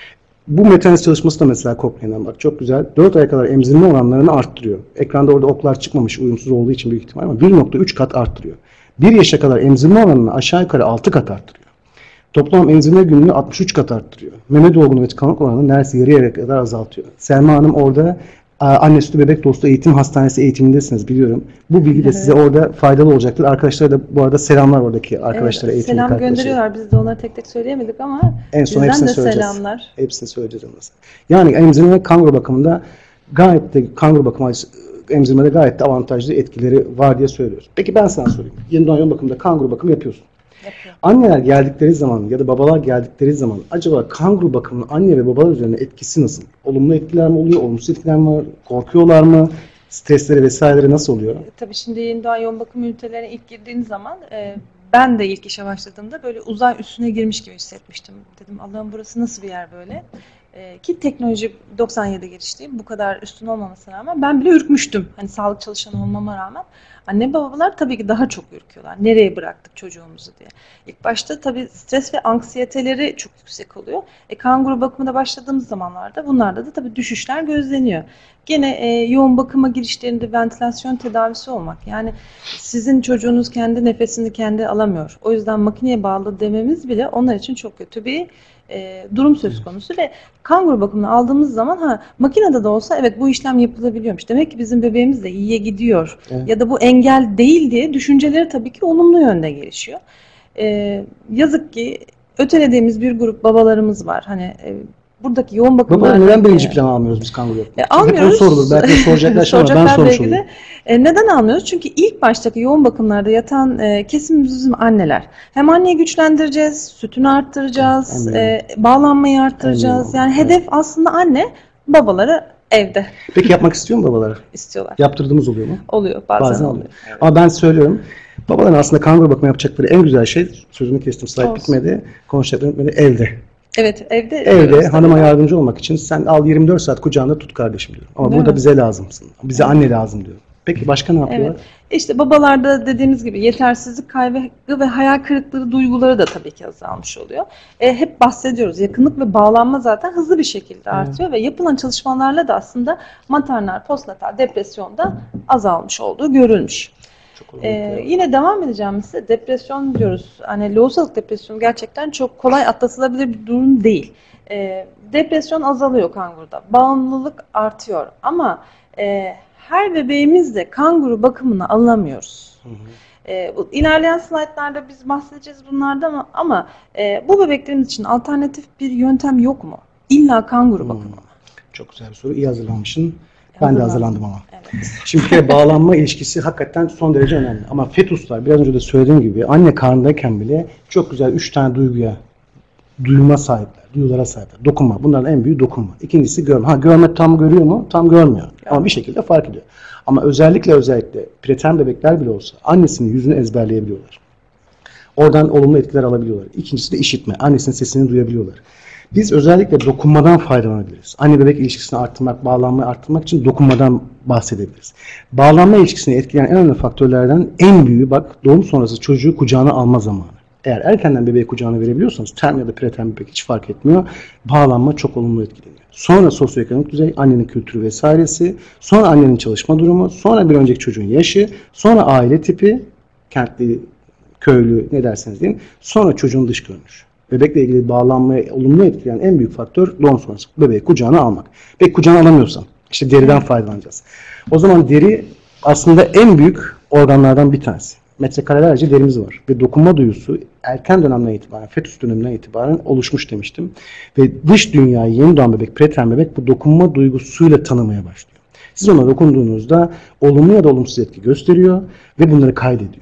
Bu meta-analiz çalışması da mesela Cochrane'den bak çok güzel. dört aya kadar emzirme oranlarını arttırıyor. Ekranda orada oklar çıkmamış uyumsuz olduğu için büyük ihtimal ama bir nokta üç kat arttırıyor. bir yaşa kadar emzirme oranını aşağı yukarı altı kat arttırıyor. Toplam emzirme gününü altmış üç kat arttırıyor. Meme dolgunluğu ve tıkanıklık oranını neredeyse yarıya kadar azaltıyor. Selma Hanım orada Anne Sütü Bebek Dostu Eğitim Hastanesi eğitimindesiniz biliyorum. Bu bilgi de evet. size orada faydalı olacaktır. Arkadaşlara da bu arada selamlar oradaki arkadaşlara, evet, eğitimdeki selam arkadaşlara. gönderiyorlar. Biz de onları tek tek söyleyemedik ama en son bizden hepsini de söyleyeceğiz. Selamlar. Hepsini söyleyeceğiz. Yani emzirme ve kanguru bakımında gayet de kanguru bakımı emzirmede gayet de avantajlı etkileri var diye söylüyoruz. Peki ben sana sorayım. Yeni doğan yoğun bakımda kanguru bakımı yapıyorsun. Yapıyor. Anneler geldikleri zaman ya da babalar geldikleri zaman acaba kanguru bakımının anne ve babalar üzerine etkisi nasıl? Olumlu etkiler mi oluyor? Olumsuz etkiler mi var? Korkuyorlar mı? Stresleri vesaireleri nasıl oluyor? E, tabii şimdi yeni doğan yoğun bakım ünitelerine ilk girdiğiniz zaman e, ben de ilk işe başladığımda böyle uzay üstüne girmiş gibi hissetmiştim. Dedim Allah'ım burası nasıl bir yer böyle? E, ki teknoloji doksan yedide gelişti. Bu kadar üstün olmamasına rağmen ben bile ürkmüştüm. Hani sağlık çalışanı olmama rağmen. Anne babalar tabii ki daha çok ürküyorlar. Nereye bıraktık çocuğumuzu diye. İlk başta tabii stres ve anksiyeteleri çok yüksek oluyor. E, kanguru bakımına başladığımız zamanlarda bunlarda da tabii düşüşler gözleniyor. Gene e, yoğun bakıma girişlerinde ventilasyon tedavisi olmak. Yani sizin çocuğunuz kendi nefesini kendi alamıyor. O yüzden makineye bağlı dememiz bile onlar için çok kötü bir e, durum söz konusu. Ve kanguru bakımını aldığımız zaman ha makinede de olsa evet bu işlem yapılabiliyormuş. Demek ki bizim bebeğimiz de iyiye gidiyor. Evet. Ya da bu engel değil diye düşünceleri tabii ki olumlu yönde gelişiyor. E, yazık ki ötelediğimiz bir grup babalarımız var. Hani e, buradaki yoğun bakımlar... Baba neden birinci plan almıyoruz biz kanguru bakımı? E, almıyoruz. Hep sorulur. Belki de soracaklar ama ben sormuş olayım. E, neden almıyoruz? Çünkü ilk baştaki yoğun bakımlarda yatan e, kesimimiz bizim anneler. Hem anneyi güçlendireceğiz, sütünü arttıracağız, evet, e, bağlanmayı arttıracağız. Evet. Yani hedef evet. aslında anne, babaları evde. Peki yapmak istiyor mu babalar? İstiyorlar. Yaptırdığımız oluyor mu? Oluyor. Bazen, bazen oluyor. oluyor. Evet. Ama ben söylüyorum. Babaların aslında kanguru bakımı yapacakları en güzel şey, sözünü kestim, slide bitmedi, konuşacakları bitmedi, evde. Evet, evde. Evde hanıma yardımcı olmak için sen al yirmi dört saat kucağında tut kardeşim diyorum. Ama değil burada mi? Bize lazımsın. Bize evet. anne lazım diyorum. Peki başka ne yapıyorlar? Evet. İşte babalarda dediğimiz gibi yetersizlik, kaygı ve hayal kırıklığı duyguları da tabii ki azalmış oluyor. E, hep bahsediyoruz. Yakınlık ve bağlanma zaten hızlı bir şekilde artıyor evet. ve yapılan çalışmalarla da aslında maternal, postnatal depresyonda azalmış olduğu görülmüş. Ee, yine devam edeceğim size. Depresyon diyoruz. Hani lohusalık depresyonu gerçekten çok kolay atlatılabilir bir durum değil. Ee, depresyon azalıyor kanguruda. Bağımlılık artıyor. Ama e, her bebeğimiz de kanguru bakımını alamıyoruz. Hı hı. E, bu, ilerleyen slaytlarda biz bahsedeceğiz bunlardan ama, ama e, bu bebeklerimiz için alternatif bir yöntem yok mu? İlla kanguru hmm. bakımı. Çok güzel bir soru. İyi hazırlanmışsın. Ben de hazırlandım ama. Evet. Şimdi bağlanma ilişkisi hakikaten son derece önemli. Ama fetuslar biraz önce de söylediğim gibi anne karnındayken bile çok güzel üç tane duyguya, duyuma sahipler, duyulara sahipler. Dokunma. Bunların en büyüğü dokunma. İkincisi görme. Ha görme tam görüyor mu? Tam görmüyor. Evet. Ama bir şekilde fark ediyor. Ama özellikle özellikle preterm bebekler bile olsa annesinin yüzünü ezberleyebiliyorlar. Oradan olumlu etkiler alabiliyorlar. İkincisi de işitme. Annesinin sesini duyabiliyorlar. Biz özellikle dokunmadan faydalanabiliriz. Anne bebek ilişkisini arttırmak, bağlanmayı arttırmak için dokunmadan bahsedebiliriz. Bağlanma ilişkisini etkileyen en önemli faktörlerden en büyüğü bak doğum sonrası çocuğu kucağına alma zamanı. Eğer erkenden bebeği kucağına verebiliyorsanız term ya da preterm bebek hiç fark etmiyor. Bağlanma çok olumlu etkileniyor. Sonra sosyoekonomik düzey, annenin kültürü vesairesi, sonra annenin çalışma durumu, sonra bir önceki çocuğun yaşı, sonra aile tipi, kentli, köylü ne derseniz deyin, sonra çocuğun dış görünüşü. Bebekle ilgili bağlanmaya olumlu etkileyen en büyük faktör doğum sonrası. Bebeği kucağına almak. Bebek kucağına alamıyorsan işte deriden faydalanacağız. O zaman deri aslında en büyük organlardan bir tanesi. Metrekarelerce derimiz var. Ve dokunma duyusu erken dönemden itibaren, fetüs döneminden itibaren oluşmuş demiştim. Ve dış dünyayı yeni doğan bebek, preterm bebek bu dokunma duygusuyla tanımaya başlıyor. Siz ona dokunduğunuzda olumlu ya da olumsuz etki gösteriyor ve bunları kaydediyor.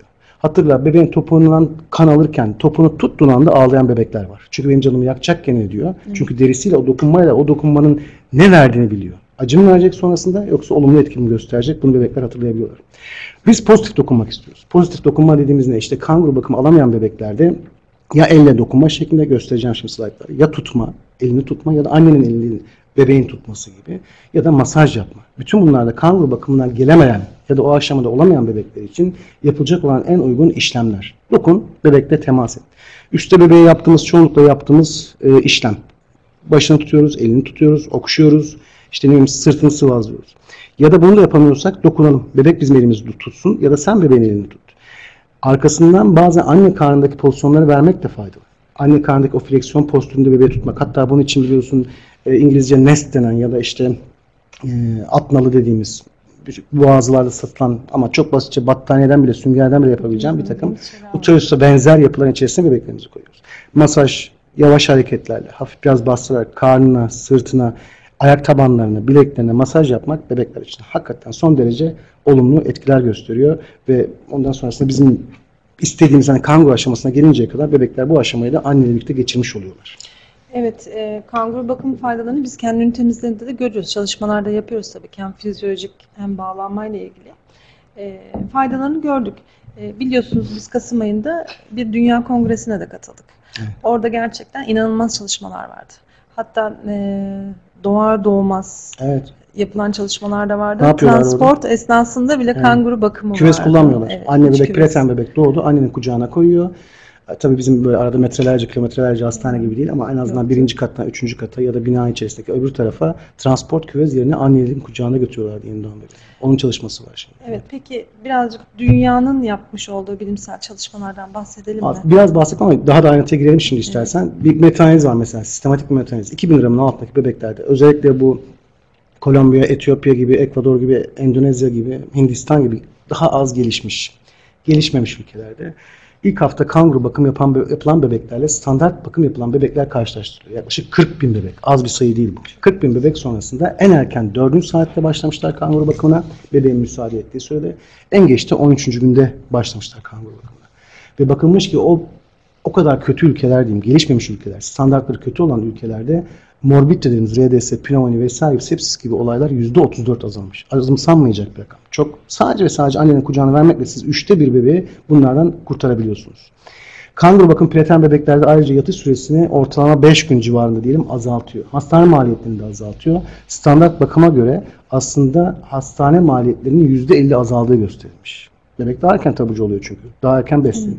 Hatırla, bebeğin topuğundan kan alırken topunu tuttuğun anda ağlayan bebekler var. Çünkü benim canımı yakacakken ne diyor? Hı. Çünkü derisiyle o dokunmayla o dokunmanın ne verdiğini biliyor. Acı mı verecek sonrasında yoksa olumlu etki mi gösterecek? Bunu bebekler hatırlayabiliyorlar. Biz pozitif dokunmak istiyoruz. Pozitif dokunma dediğimiz ne? İşte kanguru bakımı alamayan bebeklerde ya elle dokunma şeklinde, göstereceğim şimdi slaytları, ya tutma, elini tutma ya da annenin elini bebeğin tutması gibi ya da masaj yapma. Bütün bunlarda kanguru bakımından gelemeyen ya da o aşamada olamayan bebekler için yapılacak olan en uygun işlemler. Dokun, bebekle temas et. Üstte bebeğe yaptığımız, çoğunlukla yaptığımız e, işlem. Başını tutuyoruz, elini tutuyoruz, okşuyoruz, işte ne bileyim sırtını sıvazlıyoruz. Ya da bunu da yapamıyorsak dokunalım. Bebek bizim elimizi tutsun ya da sen bebeğin elini tut. Arkasından bazen anne karnındaki pozisyonları vermek de faydalı. Anne karnındaki o fleksiyon postüründe bebeği tutmak. Hatta bunun için biliyorsun e, İngilizce nest denen ya da işte e, at nalı dediğimiz boğazlarda satılan ama çok basitçe battaniyeden bile süngerden bile yapabileceğim bir takım uterusa benzer yapıların içerisine bebeklerimizi koyuyoruz. Masaj, yavaş hareketlerle, hafif biraz bastırarak karnına, sırtına, ayak tabanlarına, bileklerine masaj yapmak bebekler için hakikaten son derece olumlu etkiler gösteriyor ve ondan sonrasında bizim istediğimiz hani kanguru aşamasına gelinceye kadar bebekler bu aşamayı da anneyle birlikte geçirmiş oluyorlar. Evet, e, kanguru bakım faydalarını biz kendi ünitemizde de görüyoruz. Çalışmalarda yapıyoruz tabii ki hem fizyolojik hem bağlanmayla ilgili. E, faydalarını gördük. E, biliyorsunuz biz Kasım ayında bir Dünya Kongresi'ne de katıldık. Evet. Orada gerçekten inanılmaz çalışmalar vardı. Hatta e, doğar doğmaz evet. yapılan çalışmalar da vardı. Transport orada? Esnasında bile evet. kanguru bakımı Küves vardı. kullanmıyorlar. Evet, Anne bebek, preten bebek doğdu. Annenin kucağına koyuyor. Tabii bizim böyle arada metrelerce, kilometrelerce hastane gibi değil ama en azından Yok. birinci kattan üçüncü kata ya da bina içerisindeki öbür tarafa transport küvez yerine annelerin kucağına götürüyorlardı yeni doğan bebeği. Onun çalışması var şimdi. Evet, peki birazcık dünyanın yapmış olduğu bilimsel çalışmalardan bahsedelim mi? Biraz bahsedelim ama daha da ayrıntıya girelim şimdi istersen. Evet. Bir metanaliz var mesela, sistematik bir metanaliz. iki bin gramın altındaki bebeklerde özellikle bu Kolombiya, Etiyopya gibi, Ekvador gibi, Endonezya gibi, Hindistan gibi daha az gelişmiş, gelişmemiş ülkelerde İlk hafta kanguru bakım yapan, yapılan bebeklerle standart bakım yapılan bebekler karşılaştırılıyor. Yaklaşık kırk bin bebek. Az bir sayı değil bu. kırk bin bebek sonrasında en erken dördüncü saatte başlamışlar kanguru bakımına. Bebeğin müsaade ettiği sürede. En geç de on üçüncü günde başlamışlar kanguru bakımına. Ve bakılmış ki o o kadar kötü ülkeler diyeyim, gelişmemiş ülkeler, standartları kötü olan ülkelerde morbid dediğimiz R D S, pnömoni vesaire sepsis gibi olaylar yüzde otuz dört azalmış. Azımsanmayacak bir rakam. Çok sadece ve sadece annenin kucağına vermekle siz üçte bir bebeği bunlardan kurtarabiliyorsunuz. Kanguru bakım preten bebeklerde ayrıca yatış süresini ortalama beş gün civarında diyelim azaltıyor. Hastane maliyetlerini de azaltıyor. Standart bakıma göre aslında hastane maliyetlerinin yüzde elli azaldığı gösterilmiş. Bebek daha erken tabucu oluyor çünkü. Daha erken besleniyor.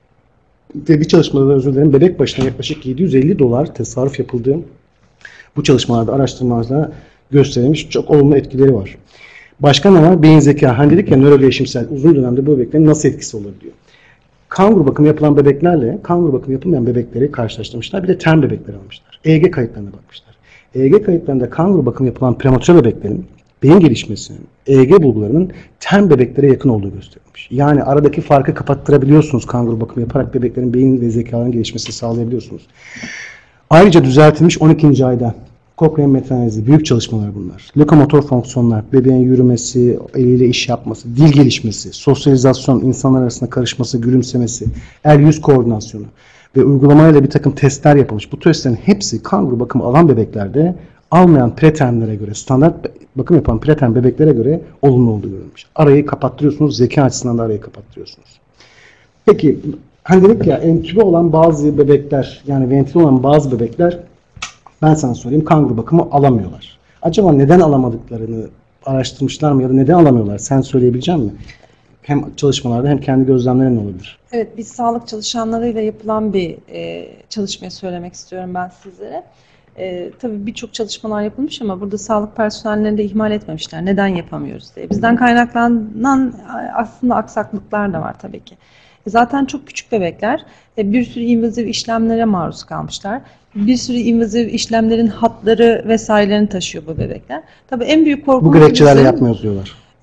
Ve bir çalışmada özür dilerim bebek başına yaklaşık yedi yüz elli dolar tasarruf yapıldığı bu çalışmalarda araştırmalarda gösterilmiş çok olumlu etkileri var. Başka ne var? Beyin zeka. Hani dedik ya nörogelişimsel uzun dönemde bu bebeklerin nasıl etkisi olabiliyor? Kanguru bakımı yapılan bebeklerle kanguru bakımı yapılmayan bebekleri karşılaştırmışlar. Bir de term bebekler almışlar. E E G kayıtlarına bakmışlar. E E G kayıtlarında kanguru bakımı yapılan prematüre bebeklerin beyin gelişmesinin, E E G bulgularının term bebeklere yakın olduğu gösterilmiş. Yani aradaki farkı kapattırabiliyorsunuz kanguru bakımı yaparak bebeklerin beyin ve zekaların gelişmesini sağlayabiliyorsunuz. Ayrıca düzeltilmiş on ikinci ayda Cochrane metanalizi, büyük çalışmalar bunlar. Lokomotor fonksiyonlar, bebeğin yürümesi, eliyle iş yapması, dil gelişmesi, sosyalizasyon, insanlar arasında karışması, gülümsemesi, el yüz koordinasyonu ve uygulamayla bir takım testler yapılmış. Bu testlerin hepsi kanguru bakımı alan bebeklerde almayan pretenlere göre, standart bakım yapan preten bebeklere göre olumlu olduğu görülmüş. Arayı kapattırıyorsunuz, zeka açısından da arayı kapattırıyorsunuz. Peki, hani dedik ya entübe olan bazı bebekler, yani ventile olan bazı bebekler, ben sana söyleyeyim, kanguru bakımı alamıyorlar. Acaba neden alamadıklarını araştırmışlar mı ya da neden alamıyorlar? Sen söyleyebilecek misin? Hem çalışmalarda hem kendi gözlemlerin olabilir. Evet, biz sağlık çalışanlarıyla yapılan bir e, çalışmayı söylemek istiyorum ben sizlere. E, tabii birçok çalışmalar yapılmış ama burada sağlık personellerini de ihmal etmemişler. Neden yapamıyoruz diye. Bizden kaynaklanan aslında aksaklıklar da var tabii ki. E, zaten çok küçük bebekler e, bir sürü invaziv işlemlere maruz kalmışlar. Bir sürü invaziv işlemlerin hatları vesairelerini taşıyor bu bebekler. Tabii en büyük korkumuz... Bu gerekçelerle yapmıyoruz diyorlar.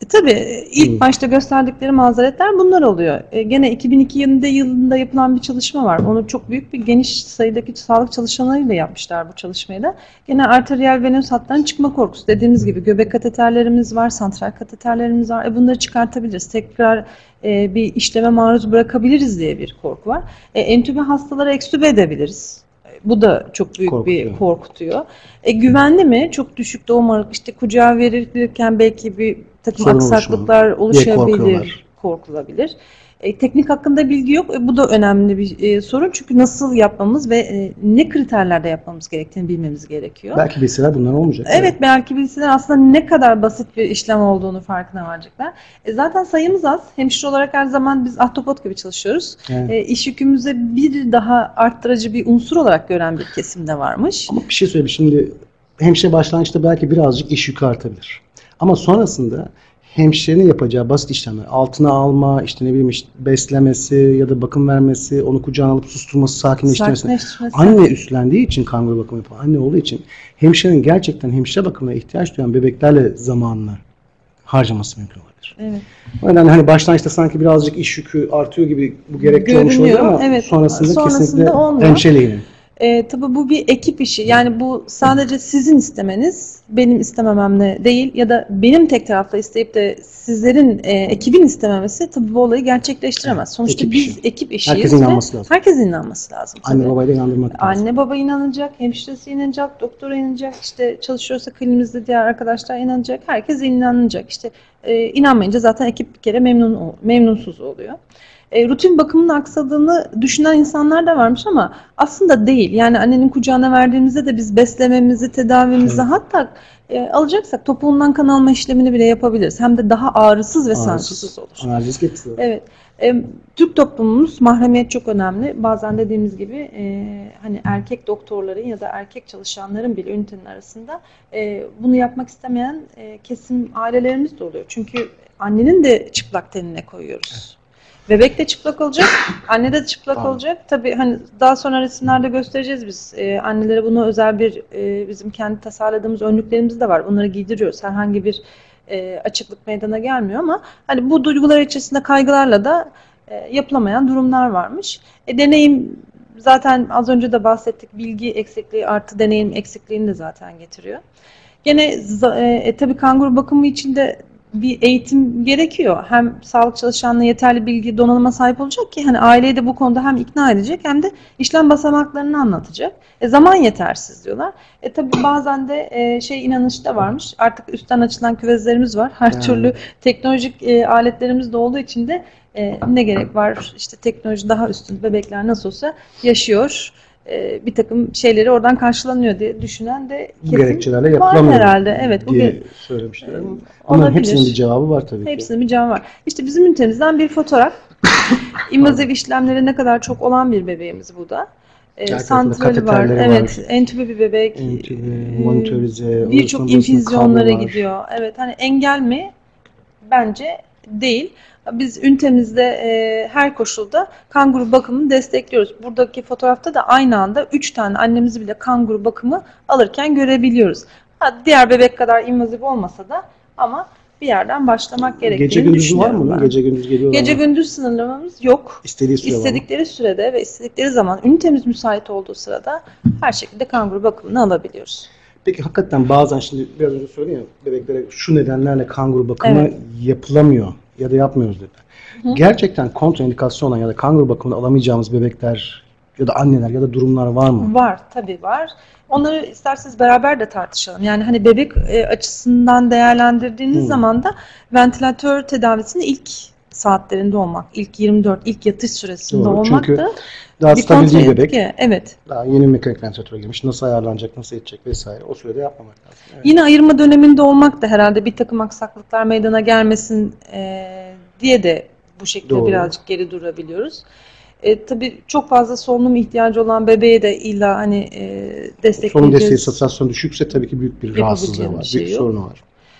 E, tabii ilk Hmm. başta gösterdikleri mazeretler bunlar oluyor. E, gene iki bin iki yılında, yılında yapılan bir çalışma var. Onu çok büyük bir geniş sayıdaki sağlık çalışanlarıyla yapmışlar bu çalışmayı da. Gene arteriyel venöz hatların çıkma korkusu. Dediğimiz gibi göbek kateterlerimiz var, santral kateterlerimiz var. E, bunları çıkartabiliriz. Tekrar e, bir işleme maruz bırakabiliriz diye bir korku var. E, entübe hastaları ekstübe edebiliriz. Bu da çok büyük Korkutuyor. bir korkutuyor. E, güvenli mi? Çok düşük doğum aralık. İşte kucağa verirken belki bir takım Sorun aksaklıklar oluşur mu diye oluşabilir, korkuyorlar. korkulabilir. E, teknik hakkında bilgi yok. E, bu da önemli bir e, sorun. Çünkü nasıl yapmamız ve e, ne kriterlerde yapmamız gerektiğini bilmemiz gerekiyor. Belki bilseler bunlar olmayacak. Evet, belki bilseler aslında ne kadar basit bir işlem olduğunu farkına varacaklar. E, zaten sayımız az. Hemşire olarak her zaman biz ahtapot gibi çalışıyoruz. Evet. E, iş yükümüzü bir daha arttırıcı bir unsur olarak gören bir kesim de varmış. Ama bir şey söyleyeyim. Şimdi hemşire başlangıçta belki birazcık iş yükü artabilir. Ama sonrasında hemşirenin yapacağı basit işlemler, altına alma, işte ne bileyim işte beslemesi ya da bakım vermesi, onu kucağına alıp susturması, sakinleştirmesi. Sakinleştirmesi. Anne üstlendiği için, kanguru bakımı yapan anne olduğu için hemşirenin gerçekten hemşire bakımına ihtiyaç duyan bebeklerle zamanını harcaması mümkün olabilir. Evet. O nedenle hani başlangıçta sanki birazcık iş yükü artıyor gibi bu gerekli olmuş olabilir Görünüyor, ama evet. sonrasında, Sonrasında kesinlikle olmuyor. hemşireliğinin. E, tabii bu bir ekip işi. Yani bu sadece sizin istemeniz, benim istemememle değil ya da benim tek taraflı isteyip de sizlerin e, ekibin istememesi tabii bu olayı gerçekleştiremez. Sonuçta Ekip biz işi. ekip işiyiz. Herkesin ve inanması lazım. Herkesin inanması lazım. Anne tabii. babayı da inandırmak lazım. Anne baba inanacak, hemşiresi inanacak, doktora inanacak, işte çalışıyorsa klinimizde diğer arkadaşlar inanacak, herkes inanacak. İşte e, inanmayınca zaten ekip bir kere memnun memnunsuz oluyor. E, rutin bakımın aksadığını düşünen insanlar da varmış ama aslında değil. Yani annenin kucağına verdiğimizde de biz beslememizi, tedavimizi Evet. hatta e, alacaksak topuğundan kan alma işlemini bile yapabiliriz. Hem de daha ağrısız ve Ağrısız. sancısız olur. Analjik etkisi var. Evet. E, Türk toplumumuz mahremiyet çok önemli. Bazen dediğimiz gibi e, hani erkek doktorların ya da erkek çalışanların bile ünitenin arasında e, bunu yapmak istemeyen e, kesim ailelerimiz de oluyor. Çünkü annenin de çıplak tenine koyuyoruz. Bebek de çıplak olacak, anne de çıplak Tamam. olacak. Tabii hani daha sonra resimlerde göstereceğiz biz. E, annelere bunu özel bir e, bizim kendi tasarladığımız önlüklerimiz de var. Bunları giydiriyoruz. Herhangi bir e, açıklık meydana gelmiyor ama hani bu duygular içerisinde kaygılarla da e, yapılamayan durumlar varmış. E, deneyim zaten az önce de bahsettik. Bilgi eksikliği artı deneyim eksikliğini de zaten getiriyor. Gene e, e, tabii kanguru bakımı için de bir eğitim gerekiyor. Hem sağlık çalışanına yeterli bilgi donanıma sahip olacak ki hani aileyi de bu konuda hem ikna edecek hem de işlem basamaklarını anlatacak. E, zaman yetersiz diyorlar. E tabii bazen de e, şey inanış da varmış. Artık üstten açılan küvezlerimiz var. Her Yani. türlü teknolojik e, aletlerimiz de olduğu için de e, ne gerek var? İşte teknoloji daha üstün. Bebekler nasıl olsa yaşıyor. E, bir takım şeyleri oradan karşılanıyor diye düşünen de Bu kesim gerekçelerle var yapılamıyor herhalde. Evet, bu diye ge- söylemişler ama Olabilir. bunların hepsinin bir cevabı var tabii ki. Hepsinin bir cevabı var. İşte bizim ünitemizden bir fotoğraf. İnvaziv işlemleri ne kadar çok olan bir bebeğimiz bu da. E, Her santrali tarafında var. kateterleri Evet, var. entübe bir bebek. Entübe, E, monitörize, Birçok orasında burasında infüzyonlara kablo var. gidiyor. Evet, hani engel mi? Bence değil. Biz ünitemizde e, her koşulda kanguru bakımını destekliyoruz. Buradaki fotoğrafta da aynı anda üç tane annemizi bile kanguru bakımı alırken görebiliyoruz. Ha, diğer bebek kadar invazif olmasa da ama bir yerden başlamak gerektiğini Gece gündüzü var düşünüyorum mı? ben. Gece gündüz geliyorlar Gece mı? gündüz sınırlamamız yok. İstediği süre var mı? İstedikleri sürede ve istedikleri zaman ünitemiz müsait olduğu sırada her şekilde kanguru bakımını alabiliyoruz. Peki hakikaten bazen şimdi biraz önce söyledim ya bebeklere şu nedenlerle kanguru bakımı Evet. yapılamıyor ya da yapmıyoruz dediler. Hı. Gerçekten kontraindikasyon olan ya da kanguru bakımını alamayacağımız bebekler ya da anneler ya da durumlar var mı? Var, tabii var. Onları isterseniz beraber de tartışalım. Yani hani bebek e, açısından değerlendirdiğiniz Hmm. zaman da ventilatör tedavisinin ilk saatlerinde olmak, ilk yirmi dört, ilk yatış süresinde Doğru, olmak çünkü da Daha bir stabil değil kontra bebek. etki. Evet. Daha yeni mekanik ventilatöre girmiş. Nasıl ayarlanacak, nasıl edecek vesaire. O sürede yapmamak lazım. Evet. Yine ayırma döneminde olmak da herhalde bir takım aksaklıklar meydana gelmesin e, diye de bu şekilde Doğru. birazcık geri durabiliyoruz. E, tabii çok fazla solunum ihtiyacı olan bebeğe de illa hani e, Solunum destekleyeceğiz. desteği satürasyon düşükse tabii ki büyük bir rahatsızlığı Yapabileceğim var. bir şey büyük yok. sorunu var.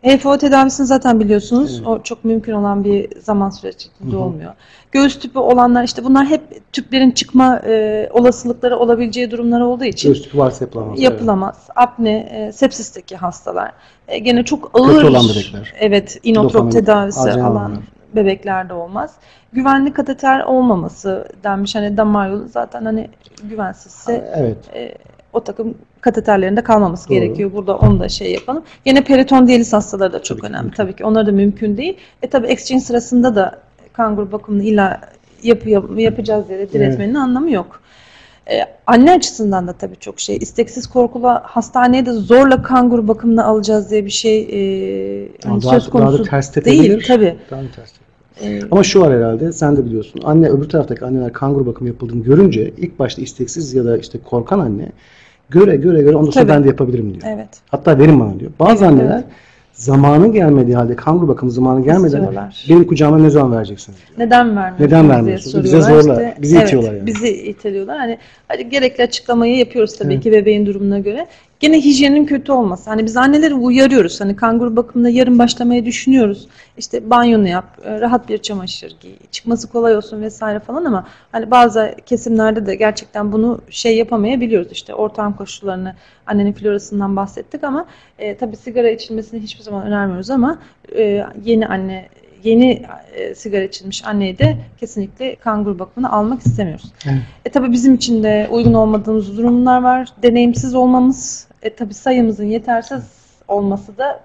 H F O tedavisini zaten biliyorsunuz. Evet. O çok mümkün olan bir zaman sürecinde olmuyor. Göğüs tüpü olanlar, işte bunlar hep tüplerin çıkma e, olasılıkları olabileceği durumlar olduğu için Göğüs tüpü varsa yapılamaz. yapılamaz. Evet. Apne, e, sepsisteki hastalar. E, gene çok ağır. Kötü olan bebekler. Evet, inotrop tedavisi alan alan bebeklerde olmaz. Güvenli kateter olmaması denmiş. Hani damar yolu zaten hani güvensizse evet. e, o takım kateterlerinde kalmaması Doğru. gerekiyor. Burada onu da şey yapalım. Yine periton diyaliz hastaları da çok tabii önemli. Mümkün. Tabii ki onlar da mümkün değil. E tabii exchange sırasında da kan grubu bakımını illa yap, yap, yapacağız diye diretmenin evet. anlamı yok. Ee, anne açısından da tabii çok şey. İsteksiz korkulu hastaneye de zorla kan grubu bakımını alacağız diye bir şey e, hani daha, söz konusu daha da ters değil. Tabii. Daha da ters ee, Ama şu var herhalde, sen de biliyorsun. Anne, öbür taraftaki anneler kan grubu bakımı yapıldığını görünce ilk başta isteksiz ya da işte korkan anne göre göre göre ondan sonra ben de yapabilirim diyor. Evet. Hatta verin bana diyor. Bazı evet, anneler evet. zamanı gelmediği halde, kan grubu bakımı zamanı gelmeden İstiyorlar. benim kucağıma ne zaman vereceksiniz diyor. Neden vermiyorsunuz? Neden vermiyorsunuz? Bize zorla, işte, bizi evet, itiyorlar yani. Bizi iteliyorlar. Hani, hani gerekli açıklamayı yapıyoruz tabii evet. ki bebeğin durumuna göre. Gene hijyenin kötü olması. Hani biz anneleri uyarıyoruz. Hani kan grubu bakımında yarın başlamayı düşünüyoruz. İşte banyonu yap, rahat bir çamaşır giy, çıkması kolay olsun vesaire falan, ama hani bazı kesimlerde de gerçekten bunu şey yapamayabiliyoruz. İşte ortam koşullarını, annenin florasından bahsettik ama e, tabii sigara içilmesini hiçbir zaman önermiyoruz, ama e, yeni anne yeni e, sigara içilmiş anneyi de kesinlikle kan grubu bakımını almak istemiyoruz. Evet. E tabii bizim için de uygun olmadığımız durumlar var. Deneyimsiz olmamız, e tabii sayımızın yetersiz olması da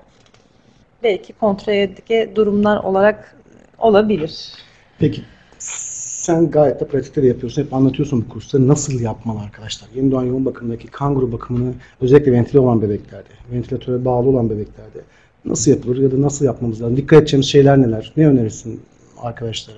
belki kontraindike durumlar olarak olabilir. Peki sen gayet de pratikte de yapıyorsun. Hep anlatıyorsun bu kursta nasıl yapmalı arkadaşlar. Yeni doğan yoğun bakımdaki kan grubu bakımını özellikle ventile olan bebeklerde, ventilatöre bağlı olan bebeklerde nasıl yapılır ya da nasıl yapmamız lazım? Dikkat edeceğimiz şeyler neler? Ne önerirsin arkadaşlara?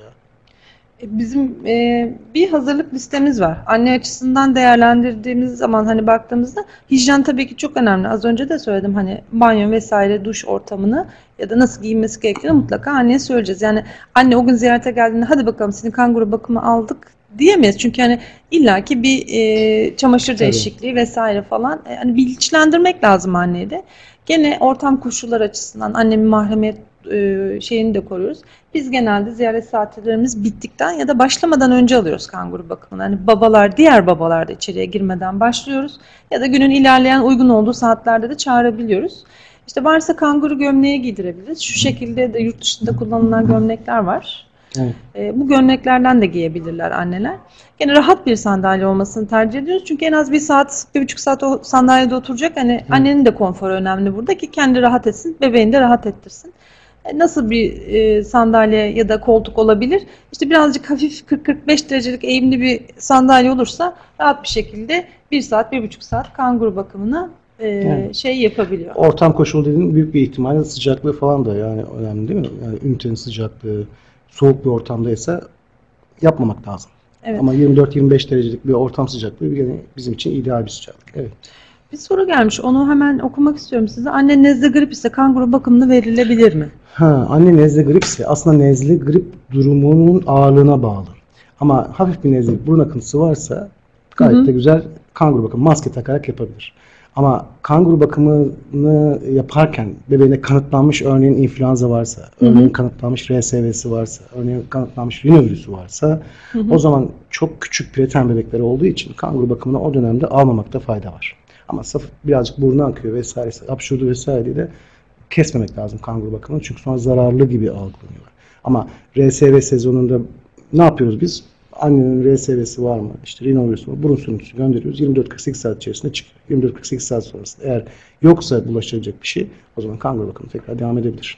Bizim e, bir hazırlık listemiz var. Anne açısından değerlendirdiğimiz zaman hani baktığımızda hijyen tabii ki çok önemli. Az önce de söyledim, hani banyo vesaire, duş ortamını ya da nasıl giyinmesi gerektiğini mutlaka anneye söyleyeceğiz. Yani anne o gün ziyarete geldiğinde hadi bakalım senin kan grubu bakımı aldık diyemeyiz. Çünkü hani illaki bir e, çamaşır tabii. değişikliği vesaire falan. E, hani bilinçlendirmek lazım anneyi de. Gene ortam koşulları açısından annemin mahremiyet e, şeyini de koruyoruz. Biz genelde ziyaret saatlerimiz bittikten ya da başlamadan önce alıyoruz kan grubu bakımını. Hani babalar, diğer babalar da içeriye girmeden başlıyoruz. Ya da günün ilerleyen uygun olduğu saatlerde de çağırabiliyoruz. İşte varsa kanguru gömleği giydirebiliriz. Şu şekilde de yurt dışında kullanılan gömlekler var. Evet. E, bu gömleklerden de giyebilirler anneler. Gene rahat bir sandalye olmasını tercih ediyoruz. Çünkü en az bir saat, bir buçuk saat o sandalyede oturacak. Hani evet. annenin de konforu önemli burada ki kendi rahat etsin, bebeğini de rahat ettirsin. E, nasıl bir e, sandalye ya da koltuk olabilir? İşte birazcık hafif kırk kırk beş derecelik eğimli bir sandalye olursa rahat bir şekilde bir saat, bir buçuk saat kanguru bakımına e, yani, şey yapabiliyor. Ortam koşulu dediğin büyük bir ihtimalle sıcaklığı falan da yani önemli değil mi? Yani ünitenin sıcaklığı, soğuk bir ortamdaysa yapmamak lazım. Evet. Ama yirmi dört yirmi beş derecelik bir ortam sıcaklığı bizim için ideal bir sıcaklık. Evet. Bir soru gelmiş. Onu hemen okumak istiyorum size. Anne nezle grip ise kan grubu bakımını verilebilir mi? Ha, anne nezle grip ise aslında nezle grip durumunun ağırlığına bağlı. Ama hafif bir nezle, burun akıntısı varsa gayet Hı-hı. de güzel kan grubu bakımı maske takarak yapabilir. Ama kan grubu bakımını yaparken bebeğine kanıtlanmış örneğin influenza varsa, Hı-hı. örneğin kanıtlanmış R S V'si varsa, örneğin kanıtlanmış rinovirüsü varsa Hı-hı. o zaman çok küçük preterm bebekleri olduğu için kan grubu bakımını o dönemde almamakta fayda var. Ama saf birazcık burnu akıyor vesaire, hapşurdu vesaire diye de kesmemek lazım kan grubu bakımını. Çünkü sonra zararlı gibi algılanıyorlar. Ama R S V sezonunda ne yapıyoruz biz? Annenin R S V'si var mı? İşte rinovirüsü var. Burun sürüntüsü gönderiyoruz. yirmi dört kırk sekiz saat içerisinde çıkıyor. yirmi dört kırk sekiz saat sonrasında eğer yoksa bulaşacak bir şey, o zaman kan grubu bakımı tekrar devam edebilir.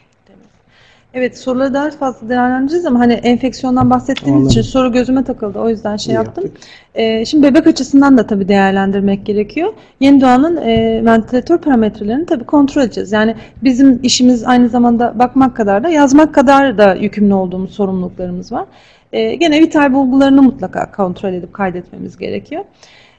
Evet, soruları daha fazla değerlendireceğiz ama hani enfeksiyondan bahsettiğimiz Anladım. için soru gözüme takıldı. O yüzden şey İyi yaptım. Ee, şimdi bebek açısından da tabii değerlendirmek gerekiyor. Yeni doğanın e, ventilatör parametrelerini tabii kontrol edeceğiz. Yani bizim işimiz aynı zamanda bakmak kadar da yazmak kadar da yükümlü olduğumuz sorumluluklarımız var. E, gene vital bulgularını mutlaka kontrol edip kaydetmemiz gerekiyor.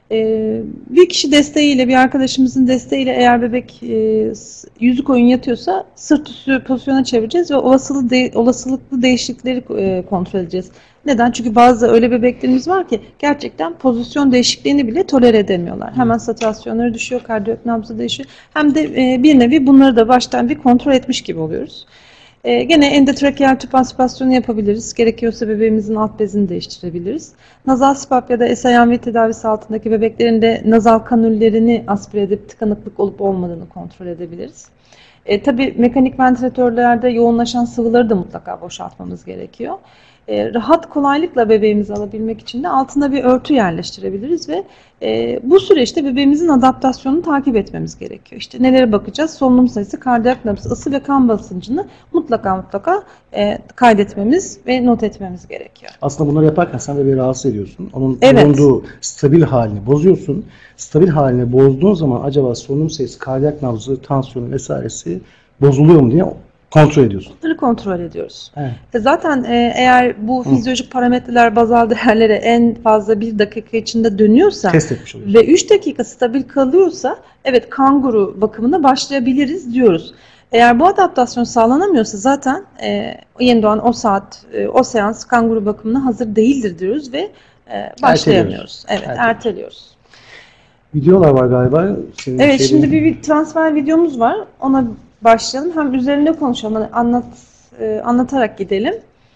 Ee, bir kişi desteğiyle, bir arkadaşımızın desteğiyle eğer bebek e, yüzü koyun yatıyorsa sırt üstü pozisyona çevireceğiz ve olasılıklı, de, olasılıklı değişiklikleri e, kontrol edeceğiz. Neden? Çünkü bazı öyle bebeklerimiz var ki gerçekten pozisyon değişikliğini bile tolere edemiyorlar. Hemen satürasyonları düşüyor, kardiyolojik nabzı değişiyor. Hem de e, bir nevi bunları da baştan bir kontrol etmiş gibi oluyoruz. Ee, gene endotrakeal tüp aspirasyonu yapabiliriz. Gerekiyorsa bebeğimizin alt bezini değiştirebiliriz. Nazal spap ya da S I V tedavisi altındaki bebeklerin de nazal kanüllerini aspire edip tıkanıklık olup olmadığını kontrol edebiliriz. E, tabii mekanik ventilatörlerde yoğunlaşan sıvıları da mutlaka boşaltmamız gerekiyor. E, rahat kolaylıkla bebeğimizi alabilmek için de altına bir örtü yerleştirebiliriz ve e, bu süreçte bebeğimizin adaptasyonunu takip etmemiz gerekiyor. İşte nelere bakacağız? Solunum sayısı, kardiyak nabız, ısı ve kan basıncını mutlaka mutlaka e, kaydetmemiz ve not etmemiz gerekiyor. Aslında bunları yaparken sen bebeği rahatsız ediyorsun. Onun Evet. bulunduğu stabil halini bozuyorsun. Stabil halini bozduğun zaman acaba solunum sayısı, kardiyak nabzı, tansiyonu vesairesi bozuluyor mu diye kontrol ediyorsun. Bunları kontrol ediyoruz. Evet. E zaten e, eğer bu fizyolojik parametreler bazal değerlere en fazla bir dakika içinde dönüyorsa Test etmiş oluyorsun. ve üç dakika stabil kalıyorsa evet kanguru bakımına başlayabiliriz diyoruz. Eğer bu adaptasyon sağlanamıyorsa zaten e, yeni doğan o saat, e, o seans kanguru bakımına hazır değildir diyoruz ve e, başlayamıyoruz. Evet, Erteliyoruz. erteliyoruz. Videolar var galiba. Senin Evet, şeyde- şimdi bir, bir transfer videomuz var. Ona başlayalım. Hem üzerinde konuşalım. Hani anlat, e, anlatarak gidelim.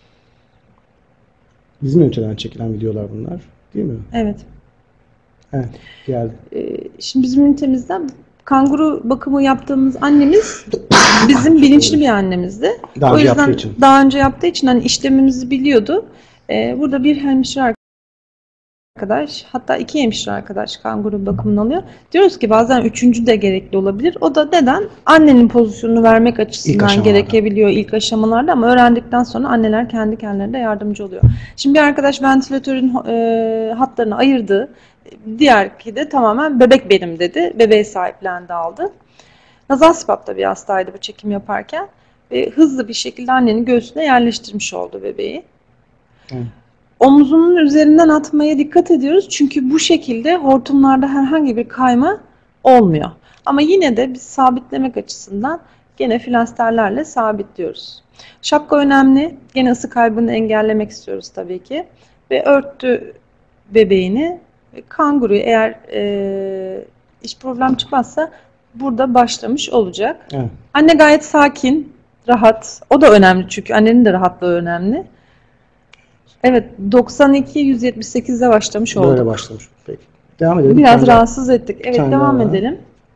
Bizim üniteden çekilen videolar bunlar. Değil mi? Evet. Evet. Geldi. E, şimdi bizim ünitemizden kanguru bakımı yaptığımız annemiz bizim bilinçli bir annemizdi. Daha O önce yüzden yaptığı için. daha önce yaptığı için hani işlemimizi biliyordu. E, burada bir hemşire arkadaş, hatta iki hemşire arkadaş kanguru bakımını alıyor. Diyoruz ki bazen üçüncü de gerekli olabilir. O da neden? Annenin pozisyonunu vermek İlk açısından aşamalarda. gerekebiliyor ilk aşamalarda ama öğrendikten sonra anneler kendi kendilerine yardımcı oluyor. Şimdi bir arkadaş ventilatörün e, hatlarını ayırdı. Diğerki de tamamen bebek benim dedi. Bebeği sahiplendi, aldı. Nazal spapta bir hastaydı bu çekim yaparken. Ve hızlı bir şekilde annenin göğsüne yerleştirmiş oldu bebeği. Hı. Omzunun üzerinden atmaya dikkat ediyoruz. Çünkü bu şekilde hortumlarda herhangi bir kayma olmuyor. Ama yine de biz sabitlemek açısından gene flansterlerle sabitliyoruz. Şapka önemli. Gene ısı kaybını engellemek istiyoruz tabii ki. Ve örttü bebeğini. Kanguruyu eğer e, hiç problem çıkmazsa burada başlamış olacak. Evet. Anne gayet sakin, rahat. O da önemli çünkü annenin de rahatlığı önemli. Evet, doksan iki yüz yetmiş sekizde başlamış olduk. Böyle başlamış. Peki. Devam edelim. Biraz Bir tane daha- rahatsız ettik. Evet, tane devam daha var. edelim.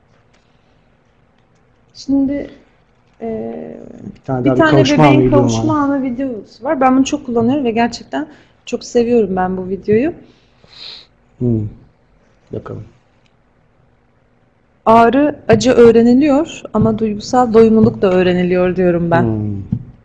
Şimdi e, Bir tane bir daha bir tane kavuşma anı bebeğin videom kavuşma var. anı videosu var. Ben bunu çok kullanıyorum ve gerçekten çok seviyorum ben bu videoyu. Hmm. Bakalım. Ağrı, acı öğreniliyor ama duygusal doyumluluk da öğreniliyor diyorum ben. Hmm.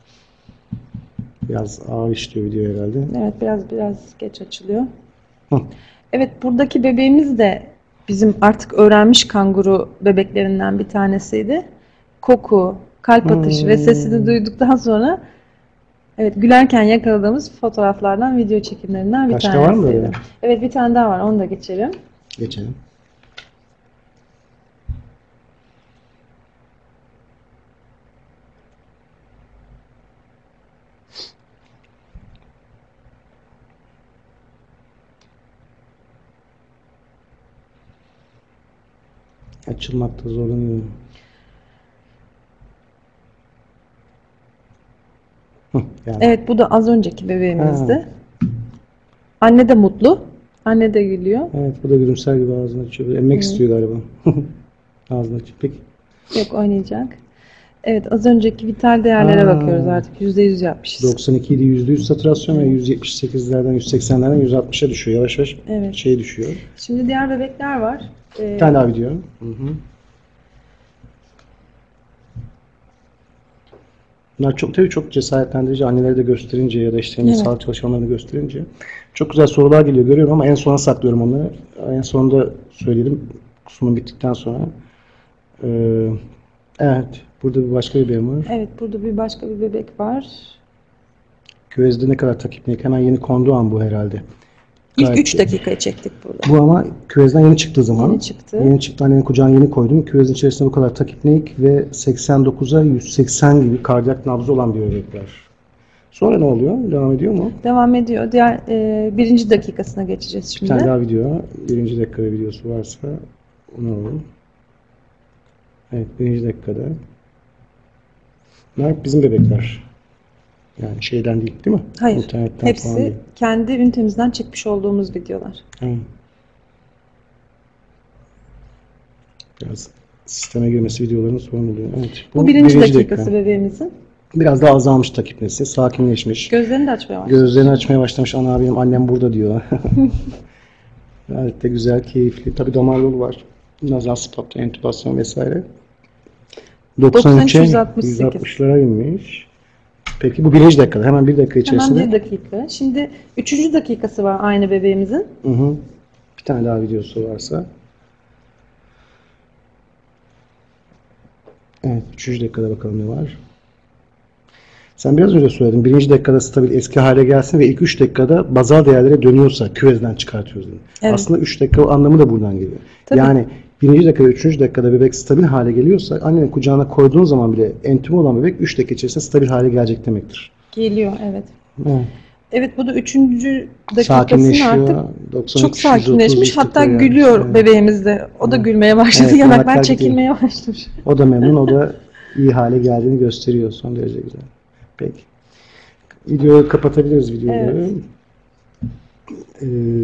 Biraz ağır işliyor video herhalde. Evet, biraz biraz geç açılıyor. Hı. Evet, buradaki bebeğimiz de bizim artık öğrenmiş kanguru bebeklerinden bir tanesiydi. Koku, kalp atışı ve sesini duyduktan sonra evet gülerken yakaladığımız fotoğraflardan, video çekimlerinden bir Başka tanesiydi. var mı böyle? Evet, bir tane daha var. Onu da geçelim. Geçelim. Açılmakta zorlanıyor. Hı, yani. Evet, bu da az önceki bebeğimizdi. Ha. Anne de mutlu. Anne de gülüyor. Evet, bu da gülümser gibi ağzını açıyor. Böyle emmek istiyor galiba. Ağzını açıyor. Peki. Yok, oynayacak. Evet, az önceki vital değerlere Ha. bakıyoruz artık. yüzde yüz yapmışız. doksan iki idi yüzde yüz saturasyon ve yüz yetmiş sekizlerden yüz seksenlerden yüz altmışa düşüyor. Yavaş yavaş Evet. şey düşüyor. Şimdi diğer bebekler var. Ee, Bir tane daha video. Hı hı. Bunlar çok tabii çok cesaretlendirici. Anneleri de gösterince ya da işte Evet. sağlık çalışanlarını gösterince çok güzel sorular geliyor, görüyorum ama en sona saklıyorum onları. En sonunda söyleyelim sunum bittikten sonra. Ee, evet. Burada bir başka bir bebeğim var. Evet, burada bir başka bir bebek var. Küvezde ne kadar takiplik? Hemen yeni konduğu an bu herhalde. İlk Gayet üç iyi. dakikayı çektik burada. Bu ama küvezden yeni çıktığı zaman. Yeni çıktı. Yeni çıktı. Annenin kucağına yeni koydum. Küvezin içerisinde bu kadar takipneyik ve seksen dokuza yüz seksen gibi kardiyak nabzı olan bir bebekler. Sonra ne oluyor? Devam ediyor mu? Devam ediyor. Diğer e, birinci dakikasına geçeceğiz Bir şimdi. tane daha video. Birinci dakika videosu varsa onu alalım. Evet, birinci dakikada. Bunlar bizim bebekler. Yani şeyden değil, değil mi? Hayır. İnternetten falan Hepsi değil. kendi ünitemizden çekmiş olduğumuz videolar. Evet. Biraz sisteme girmesi videoların sorun oluyor. Evet. Bu, birinci, dakikası dakika. bebeğimizin. Biraz daha azalmış takipnesi, sakinleşmiş. Gözlerini de açmaya başlamış. Gözlerini açmaya başlamış. Ana benim annem burada diyor. Gayet de güzel, keyifli. Tabii damar yolu var. Nazal spapta, entübasyon vesaire. doksan üçe yüz altmışlara inmiş. Peki bu birinci dakikada. Hemen bir dakika içerisinde. Hemen bir dakika. Şimdi üçüncü dakikası var aynı bebeğimizin. Hı hı. Bir tane daha videosu varsa. Evet. Üçüncü dakikada bakalım ne var. Sen biraz önce söyledin. Birinci dakikada stabil eski hale gelsin ve ilk üç dakikada bazal değerlere dönüyorsa küvezden çıkartıyoruz. Yani. Evet. Aslında üç dakika anlamı da buradan geliyor. Tabii. Yani birinci dakika ve üçüncü dakikada bebek stabil hale geliyorsa annenin kucağına koyduğun zaman bile entübe olan bebek üç dakika içerisinde stabil hale gelecek demektir. Geliyor, evet. Evet. Evet, bu da üçüncü dakikasının artık doksan üç, çok sakinleşmiş. Hatta yani. gülüyor Evet. bebeğimiz de. O da Evet. gülmeye başladı. Evet, yanaklar çekilmeye başlamış. O da memnun. O da iyi hale geldiğini gösteriyor. Son derece güzel. Peki. Videoyu kapatabiliriz videoları. Evet. Ee,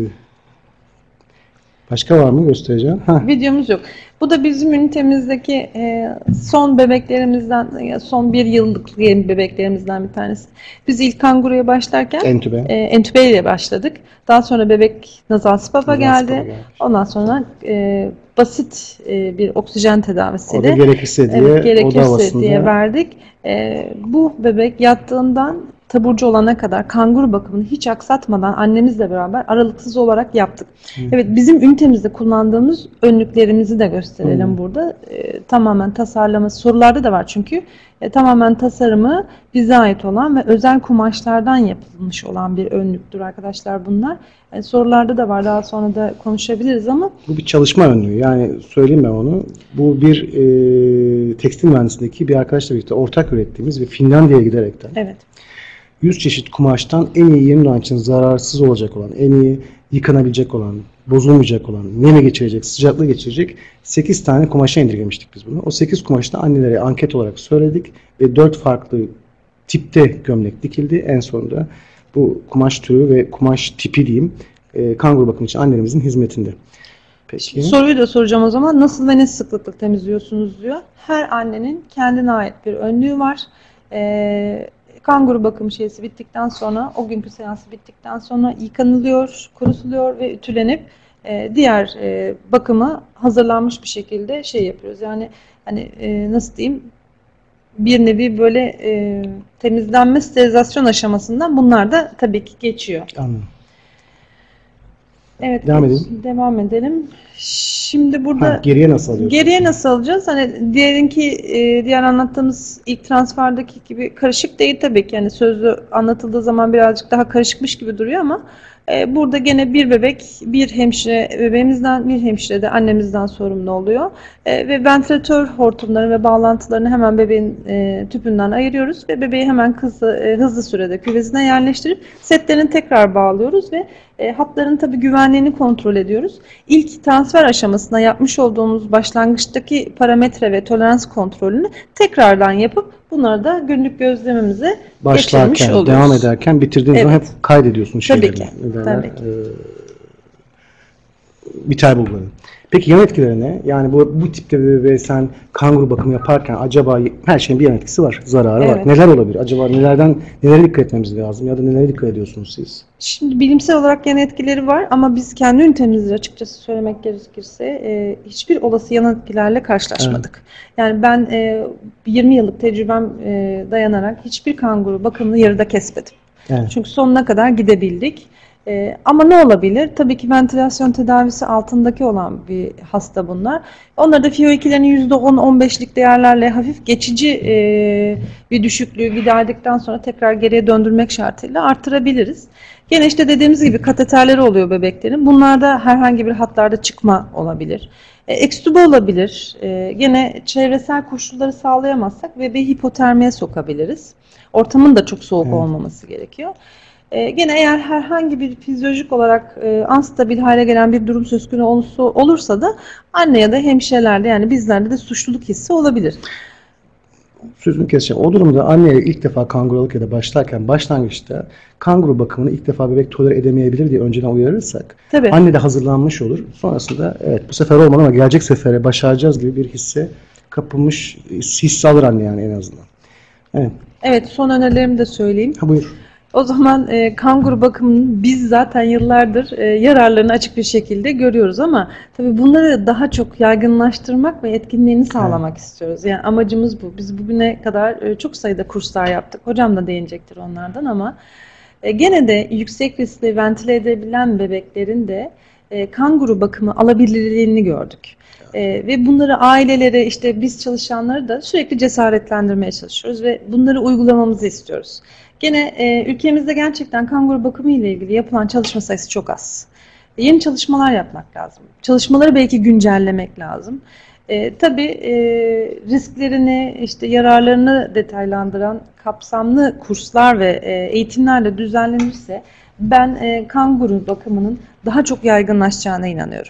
başka var mı göstereceğim? Heh. Videomuz yok. Bu da bizim ünitemizdeki e, son bebeklerimizden, son bir yıllık bebeklerimizden bir tanesi. Biz ilk kanguruya başlarken Entübe. E, entübe ile başladık. Daha sonra bebek nazal spapa geldi. geldi. Ondan sonra e, basit e, bir oksijen tedavisiyle. O da gerekirse diye, evet, gerekirse oda havasında diye verdik. E, bu bebek yattığından taburcu olana kadar kanguru bakımını hiç aksatmadan annemizle beraber aralıksız olarak yaptık. Hı. Evet, bizim ünitemizde kullandığımız önlüklerimizi de gösterelim Hı. burada. E, tamamen tasarlaması, sorularda da var çünkü. E, tamamen tasarımı bize ait olan ve özel kumaşlardan yapılmış olan bir önlüktür arkadaşlar bunlar. E, sorularda da var, daha sonra da konuşabiliriz ama. Bu bir çalışma önlüğü, yani söyleyeyim ben onu. Bu bir e, tekstil mühendisliğindeki bir arkadaşla birlikte ortak ürettiğimiz ve Finlandiya'ya giderekten. Evet. yüz çeşit kumaştan en iyi yirmi tane için zararsız olacak olan, en iyi yıkanabilecek olan, bozulmayacak olan, neme geçirecek, sıcaklığı geçirecek sekiz tane kumaşa indirgemiştik biz bunu. O sekiz kumaşta annelere anket olarak söyledik ve dört farklı tipte gömlek dikildi. En sonunda bu kumaş türü ve kumaş tipi diyeyim e, kanguru bakımı için annelerimizin hizmetinde. Peki. Soruyu da soracağım o zaman. Nasıl ve ne sıklıkla temizliyorsunuz diyor. Her annenin kendine ait bir önlüğü var. Eee Kanguru bakım şeysi bittikten sonra, o günkü seansı bittikten sonra yıkanılıyor, kurutuluyor ve ütülenip e, diğer e, bakıma hazırlanmış bir şekilde şey yapıyoruz. Yani hani e, nasıl diyeyim, bir nevi böyle e, temizlenme, sterilizasyon aşamasından bunlar da tabii ki geçiyor. Anladım. Evet, devam edelim. Devam edelim. Şimdi burada ha, geriye nasıl alıyorsunuz? Geriye nasıl alacağız? Hani diğerinki, e, diğer anlattığımız ilk transferdeki gibi karışık değil tabii ki. Yani sözlü anlatıldığı zaman birazcık daha karışıkmış gibi duruyor ama e, burada gene bir bebek, bir hemşire, bebeğimizden bir hemşire de annemizden sorumlu oluyor. E, ve ventilatör hortumları ve bağlantılarını hemen bebeğin e, tüpünden ayırıyoruz ve bebeği hemen hızlı, e, hızlı sürede küvezine yerleştirip setlerini tekrar bağlıyoruz ve e, hatların tabii güvenliğini kontrol ediyoruz. İlk transfer aşamasında yapmış olduğumuz başlangıçtaki parametre ve tolerans kontrolünü tekrardan yapıp bunları da günlük gözlemimize geçirmiş oluyoruz. Devam ederken bitirdiğiniz evet. zaman hep kaydediyorsun şeyleri. Tabii ki. Tabii ki. Ee, biter bulguları. Peki yan etkileri ne? Yani bu, bu tipte bir bebeğe sen kanguru bakımı yaparken acaba her şeyin bir yan etkisi var, zararı evet. var. Neler olabilir? Acaba nelerden nelere dikkat etmemiz lazım ya da nelere dikkat ediyorsunuz siz? Şimdi bilimsel olarak yan etkileri var ama biz kendi ünitemizde açıkçası söylemek gerekirse e, hiçbir olası yan etkilerle karşılaşmadık. Evet. Yani ben e, yirmi yıllık tecrübem e, dayanarak hiçbir kanguru bakımını yarıda kesmedim. Evet. Çünkü sonuna kadar gidebildik. Ee, ama ne olabilir? Tabii ki ventilasyon tedavisi altındaki olan bir hasta bunlar. Onları da F I O ikilerini yüzde on on beşlik değerlerle hafif geçici e, bir düşüklüğü giderdikten sonra tekrar geriye döndürmek şartıyla artırabiliriz. Gene işte dediğimiz gibi kateterleri oluyor bebeklerin. Bunlarda herhangi bir hatlarda çıkma olabilir. E, ekstübe olabilir. E, gene çevresel koşulları sağlayamazsak bebeği hipotermiye sokabiliriz. Ortamın da çok soğuk evet. olmaması gerekiyor. E, gene eğer herhangi bir fizyolojik olarak e, anstabil hale gelen bir durum söz konusu olursa da anne ya da hemşirelerde yani bizlerde de suçluluk hissi olabilir. Sözünü keseceğim. O durumda anneye ilk defa kanguruluk ya da başlarken başlangıçta kanguru bakımını ilk defa bebek tolere edemeyebilir diye önceden uyarırsak Tabii. anne de hazırlanmış olur. Sonrasında evet bu sefer olmadı ama gelecek sefere başaracağız gibi bir hisse kapılmış hisse alır anne yani en azından. Evet. Evet son önerilerimi de söyleyeyim. Ha, buyur. O zaman e, kanguru bakımının biz zaten yıllardır e, yararlarını açık bir şekilde görüyoruz ama tabii bunları daha çok yaygınlaştırmak ve etkinliğini sağlamak evet. istiyoruz. Yani amacımız bu. Biz bugüne kadar e, çok sayıda kurslar yaptık. Hocam da değinecektir onlardan ama e, gene de yüksek riskli ventile edebilen bebeklerin de e, kanguru bakımı alabilirliğini gördük. Ee, ve bunları ailelere işte biz çalışanları da sürekli cesaretlendirmeye çalışıyoruz ve bunları uygulamamızı istiyoruz. Gene e, ülkemizde gerçekten kanguru bakımı ile ilgili yapılan çalışma sayısı çok az. Yeni çalışmalar yapmak lazım. Çalışmaları belki güncellemek lazım. E, tabii e, risklerini, işte yararlarını detaylandıran kapsamlı kurslar ve e, eğitimlerle düzenlenirse ben e, kanguru bakımının daha çok yaygınlaşacağına inanıyorum.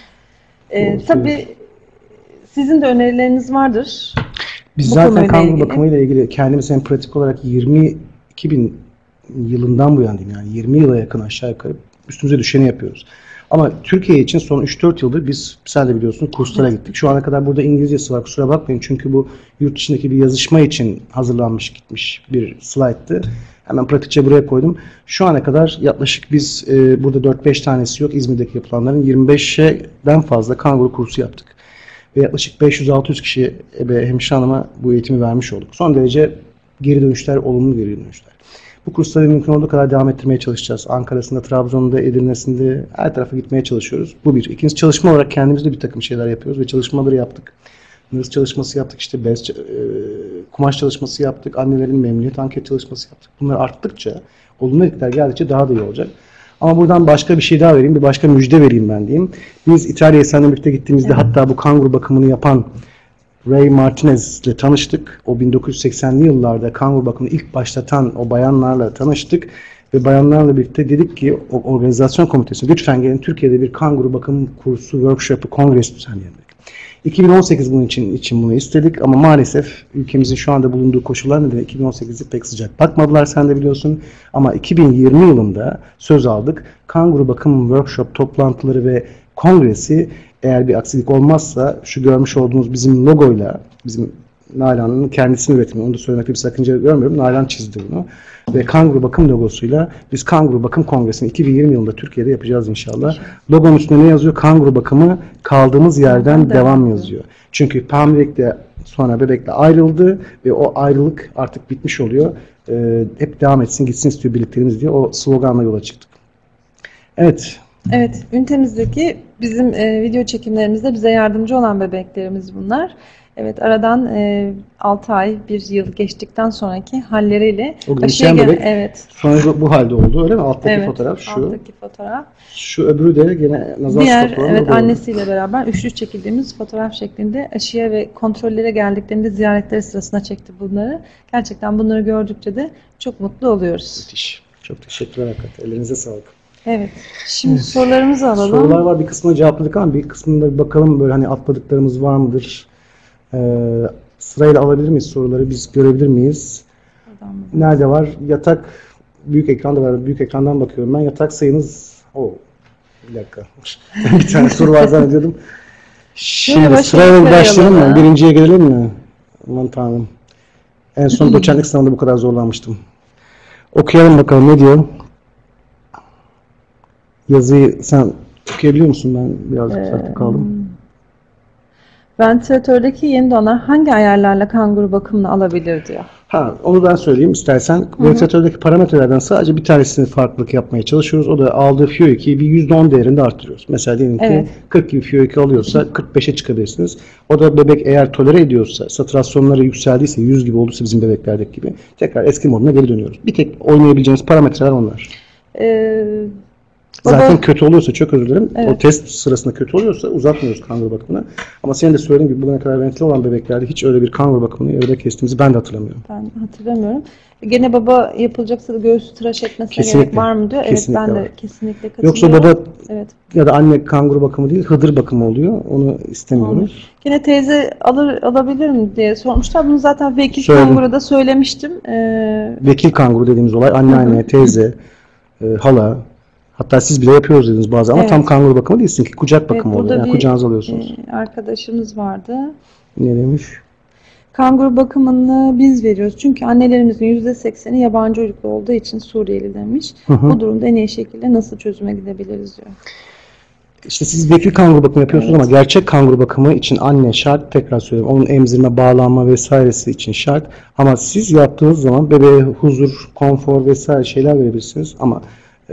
E, tabii sizin de önerileriniz vardır. Biz zaten kanguru bakımıyla ilgili kendimiz hem pratik olarak yirmi iki bin yılından bu yana diyeyim yani yirmi yıla yakın aşağı yukarı üstümüze düşeni yapıyoruz. Ama Türkiye için son üç dört yıldır biz sen de biliyorsun kurslara gittik. Şu ana kadar burada İngilizcesi var kusura bakmayın çünkü bu yurt dışındaki bir yazışma için hazırlanmış gitmiş bir slayttı. Hemen pratikçe buraya koydum. Şu ana kadar yaklaşık biz e, burada dört beş tanesi yok İzmir'deki yapılanların yirmi beşten fazla kanguru kursu yaptık. Ve yaklaşık beş yüz altı yüz kişi ebe hemşire hanıma bu eğitimi vermiş olduk. Son derece geri dönüşler, olumlu geri dönüşler. Bu kursları mümkün olduğu kadar devam ettirmeye çalışacağız. Ankara'sında, Trabzon'da, Edirne'sinde her tarafa gitmeye çalışıyoruz. Bu bir. İkincisi çalışma olarak kendimizde bir takım şeyler yapıyoruz ve çalışmaları yaptık. Nırs çalışması yaptık, işte bez, e, kumaş çalışması yaptık, annelerin memnuniyet anket çalışması yaptık. Bunlar arttıkça, olumlu etkiler geldikçe daha da iyi olacak. Ama buradan başka bir şey daha vereyim, bir başka müjde vereyim ben diyeyim. Biz İtalya'ya seninle birlikte gittiğimizde evet. hatta bu kanguru bakımını yapan Ray Martinez ile tanıştık. O bin dokuz yüz seksenli yıllarda kanguru bakımını ilk başlatan o bayanlarla tanıştık. Ve bayanlarla birlikte dedik ki o organizasyon komitesi lütfen gelin Türkiye'de bir kanguru bakım kursu, workshop'ı, kongresi düzenleyelim. iki bin on sekiz bunun için, için bunu istedik ama maalesef ülkemizin şu anda bulunduğu koşullar nedeniyle iki bin on sekizi pek sıcak bakmadılar sen de biliyorsun. Ama iki bin yirmi yılında söz aldık. Kanguru bakım workshop toplantıları ve kongresi eğer bir aksilik olmazsa şu görmüş olduğunuz bizim logoyla, bizim Nalan'ın kendisini üretimi, onu da söylemekte bir sakınca görmüyorum. Nalan çizdi bunu. Ve kanguru bakım logosuyla biz kanguru bakım kongresini iki bin yirmi yılında Türkiye'de yapacağız inşallah. Logonun üstünde ne yazıyor? Kanguru bakımı kaldığımız yerden devam, devam yazıyor. Çünkü hamilelikte sonra bebekle ayrıldı ve o ayrılık artık bitmiş oluyor. Ee, hep devam etsin, gitsin istiyor birliklerimiz diye o sloganla yola çıktık. Evet. Evet, ünitemizdeki bizim e, video çekimlerimizde bize yardımcı olan bebeklerimiz bunlar. Evet, aradan e, altı ay, bir yıl geçtikten sonraki halleriyle aşıya gelen, evet. Sonra bu halde oldu öyle mi? Alttaki evet, fotoğraf şu. Alttaki fotoğraf. Şu öbürü de gene nazar Diğer, evet, annesiyle beraber üçlü çekildiğimiz fotoğraf şeklinde aşıya ve kontrollere geldiklerinde ziyaretleri sırasında çekti bunları. Gerçekten bunları gördükçe de çok mutlu oluyoruz. Müthiş. Çok teşekkürler hakikaten. Ellerinize sağlık. Evet. Şimdi evet. sorularımızı alalım. Sorular var. Bir kısmını cevapladık ama bir kısmında bir bakalım böyle hani atladıklarımız var mıdır? Ee, sırayla alabilir miyiz soruları? Biz görebilir miyiz? Nerede var? Yatak büyük ekranda var. Büyük ekrandan bakıyorum ben. Yatak sayınız o bir dakika. Bir tane soru var zannediyordum. Şimdi sırayla başlayalım mı? Birinciye gelelim mi? Aman tanrım. En son doçentlik sınavında bu kadar zorlanmıştım. Okuyalım bakalım ne diyor? Yazıyı sen okuyabiliyor musun? Ben birazcık uzakta kaldım. Ventilatördeki yeni donlar hangi ayarlarla kanguru bakımını alabilir diyor. Ha, onu ben söyleyeyim istersen. Ventilatördeki parametrelerden sadece bir tanesini farklılık yapmaya çalışıyoruz. O da aldığı F I O iki'yi bir yüzde on değerinde arttırıyoruz. Mesela diyelim ki evet. kırk gibi F I O iki alıyorsa kırk beşe çıkabilirsiniz. O da bebek eğer tolere ediyorsa, satürasyonları yükseldiyse, yüz gibi olursa bizim bebeklerdeki gibi tekrar eski moduna geri dönüyoruz. Bir tek oynayabileceğiniz parametreler onlar. Ee, Zaten baba, kötü oluyorsa, çok özür dilerim, evet. o test sırasında kötü oluyorsa uzatmıyoruz kanguru bakımını. Ama senin de söylediğin gibi bugüne kadar ventile olan bebeklerde hiç öyle bir kanguru bakımını ya da kestiğimizi ben de hatırlamıyorum. Ben hatırlamıyorum. Gene baba yapılacaksa da göğsü tıraş etmesine Kesinlikle. gerek var mı diyor. Kesinlikle evet ben de var. kesinlikle katılıyorum. Yoksa baba evet. ya da anne kanguru bakımı değil, hıdır bakımı oluyor. Onu istemiyoruz. Gene teyze alır alabilir mi diye sormuşlar. Bunu zaten vekil Söyledim. kanguruda söylemiştim. Ee, Vekil kanguru dediğimiz olay anneanne, teyze, e, hala, hatta siz bile yapıyoruz dediniz bazen ama Evet. tam kanguru bakımı değilsin ki, kucak bakımı evet, oluyor. Yani bir, kucağınıza alıyorsunuz. E, arkadaşımız vardı. Ne demiş? Kanguru bakımını biz veriyoruz. Çünkü annelerimizin yüzde sekseni yabancı uyruklu olduğu için Suriyeli demiş. Hı hı. Bu durumda en iyi şekilde nasıl çözüme gidebiliriz diyor. İşte siz vekil kanguru bakımı yapıyorsunuz Evet. ama gerçek kanguru bakımı için anne şart, tekrar söylüyorum. Onun emzirme, bağlanma vesairesi için şart. Ama siz yaptığınız zaman bebeğe huzur, konfor vesaire şeyler verebilirsiniz. Ama e,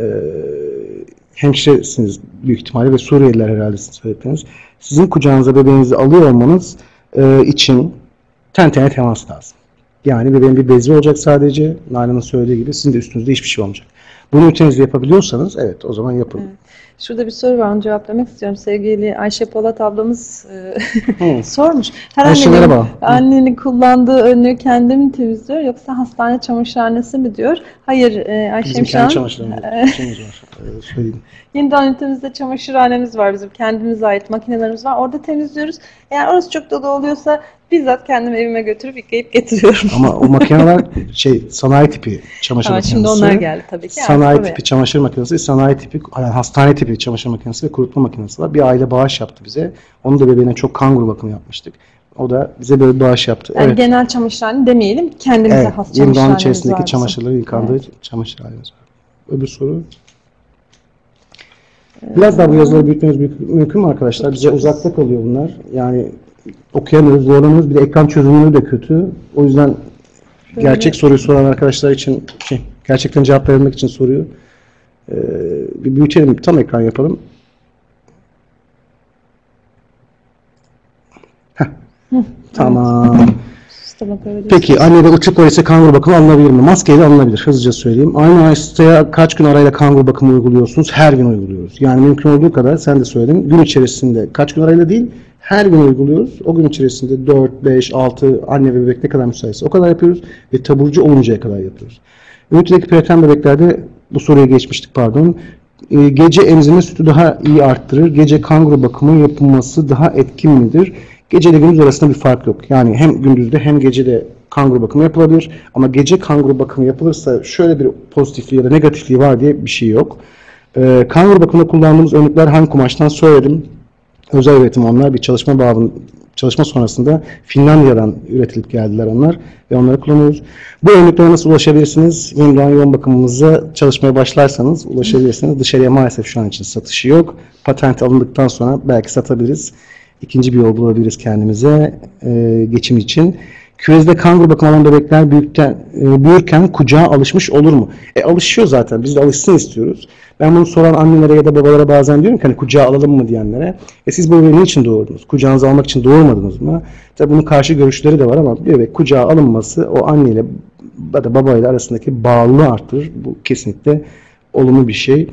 hemşiresiniz büyük ihtimalle ve Suriyeliler herhalde sizin söylediniz. Sizin kucağınıza bebeğinizi alıyor olmanız e, için ten tene temas lazım. Yani bebeğin bir bezi olacak sadece. Nalan'ın söylediği gibi sizin de üstünüzde hiçbir şey olmayacak. Bunu ülkenizde yapabiliyorsanız evet o zaman yapın. Evet. Şurada bir soru var, onu cevaplamak istiyorum. Sevgili Ayşe Polat ablamız e, sormuş. Her Ayşe, annenin, merhaba. annenin kullandığı önlüğü kendi mi temizliyor yoksa hastane çamaşırhanesi mi diyor? Hayır e, Ayşe Bizim şu kendi an çamaşırlarımız şeyimiz var. Ee, söyleyeyim. yeniden ünitemizde çamaşırhanemiz var, bizim kendimize ait makinelerimiz var. Orada temizliyoruz. Eğer orası çok dolu oluyorsa bizzat kendim evime götürüp yıkayıp getiriyorum. Ama o makineler şey sanayi tipi çamaşır Ama makinesi. şimdi onlar geldi tabii ki. Sanayi Artık tipi oraya. çamaşır makinesi, sanayi tipi, yani hastane tipi çamaşır makinesi ve kurutma makinesi var. Bir aile bağış yaptı bize. Onu da bebeğine çok kanguru bakımı yapmıştık. O da bize böyle bir bağış yaptı. Yani evet. genel çamaşırhane demeyelim, kendimize Evet. has yirmi doğanın çamaşırhanemiz içerisindeki var. çamaşırları yıkandığı evet. çamaşırhanemiz var. Öbür soru. Biraz daha bu yazıları büyütmemiz mümkün mü arkadaşlar? Bize uzakta kalıyor bunlar. Yani okuyamıyoruz, zorlanıyoruz. Bir de ekran çözünürlüğü de kötü. O yüzden Böyle. gerçek soruyu soran arkadaşlar için şey, gerçekten cevap verebilmek için soruyu ee, bir büyütelim, tam ekran yapalım. Heh. Tamam. Peki annede ıtık var ise kanguru bakımı alınabilir mi? Maskeyle alınabilir. Hızlıca söyleyeyim. Aynı hastaya kaç gün arayla kanguru bakımı uyguluyorsunuz? Her gün uyguluyoruz. Yani mümkün olduğu kadar, sen de söyledin, gün içerisinde kaç gün arayla değil, her gün uyguluyoruz. O gün içerisinde dört, beş, altı anne ve bebek ne kadar müsaitse o kadar yapıyoruz ve taburcu oluncaya kadar yapıyoruz. Ünitedeki preterm bebeklerde bu soruya geçmiştik, pardon. Ee, gece emzirme sütü daha iyi arttırır. Gece kanguru bakımı yapılması daha etkin midir? Gece ile gündüz arasında bir fark yok. Yani hem gündüzde hem gecede kanguru bakımı yapılabilir. Ama gece kanguru bakımı yapılırsa şöyle bir pozitifliği ya da negatifliği var diye bir şey yok. Ee, kanguru bakımında kullandığımız önlükler hangi kumaştan söyledim. Özel üretim onlar. Bir çalışma bağlı, çalışma sonrasında Finlandiya'dan üretilip geldiler onlar ve onları kullanıyoruz. Bu önlüklere nasıl ulaşabilirsiniz? Yeni doğan yoğun bakımımıza çalışmaya başlarsanız ulaşabilirsiniz. Dışarıya maalesef şu an için satışı yok. Patent alındıktan sonra belki satabiliriz. İkinci bir yol bulabiliriz kendimize e, geçim için. Küvezde kanguru bakım alan bebekler büyükten, e, büyürken kucağa alışmış olur mu? E alışıyor zaten. Biz de alışsın istiyoruz. Ben bunu soran annelere ya da babalara bazen diyorum ki hani kucağa alalım mı diyenlere. E siz bu bebeği niçin doğurdunuz? Kucağınıza almak için doğurmadınız mı? Tabi bunun karşı görüşleri de var ama bir bebek kucağa alınması o anneyle ya da babayla arasındaki bağlılığı arttırır. Bu kesinlikle olumlu bir şey.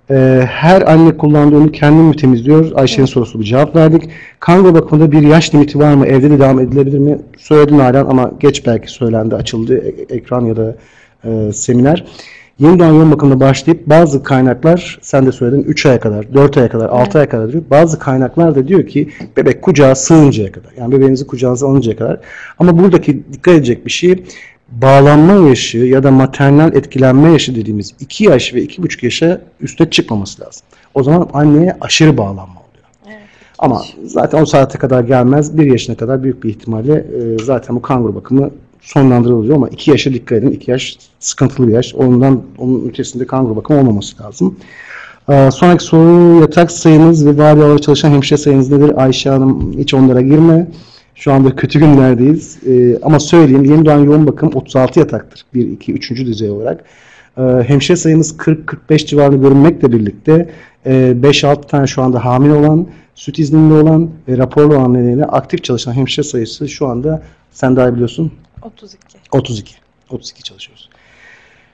Her anne kullandığı önlüğü kendi mi temizliyor? Ayşe'nin evet. sorusu bir cevap verdik. Kanguru bakımında bir yaş limiti var mı? Evde de devam edilebilir mi? Söyledim Nalan ama geç belki söylendi, açıldı ekran ya da e, seminer. Yeni doğan yoğun bakımda başlayıp bazı kaynaklar, sen de söyledin, üç aya kadar, dört aya kadar, altı evet. aya kadar diyor. Bazı kaynaklar da diyor ki bebek kucağa sığıncaya kadar. Yani bebeğinizi kucağınıza alıncaya kadar. Ama buradaki dikkat edecek bir şey, bağlanma yaşı ya da maternal etkilenme yaşı dediğimiz iki yaş ve iki buçuk yaşa üste çıkmaması lazım. O zaman anneye aşırı bağlanma oluyor. Evet, ama zaten o saate kadar gelmez. bir yaşına kadar büyük bir ihtimalle e, zaten bu kanguru bakımı sonlandırılıyor ama iki yaşa dikkat edin. iki yaş sıkıntılı bir yaş. Ondan onun ötesinde kanguru bakımı olmaması lazım. E, sonraki soru, yatak sayınız ve vardiyalarda çalışan hemşire sayınız nedir? Ayşe Hanım, hiç onlara girme. Şu anda kötü günlerdeyiz. Ee, ama söyleyeyim, yeni doğan yoğun bakım otuz altı yataktır. bir, iki, üçüncü düzey olarak. Ee, hemşire sayımız kırk kırk beş civarında görünmekle birlikte e, beş altı tane şu anda hamile olan, süt izninde olan ve raporlu olan nedeniyle aktif çalışan hemşire sayısı şu anda, sen daha biliyorsun, otuz iki. otuz iki. otuz iki çalışıyoruz.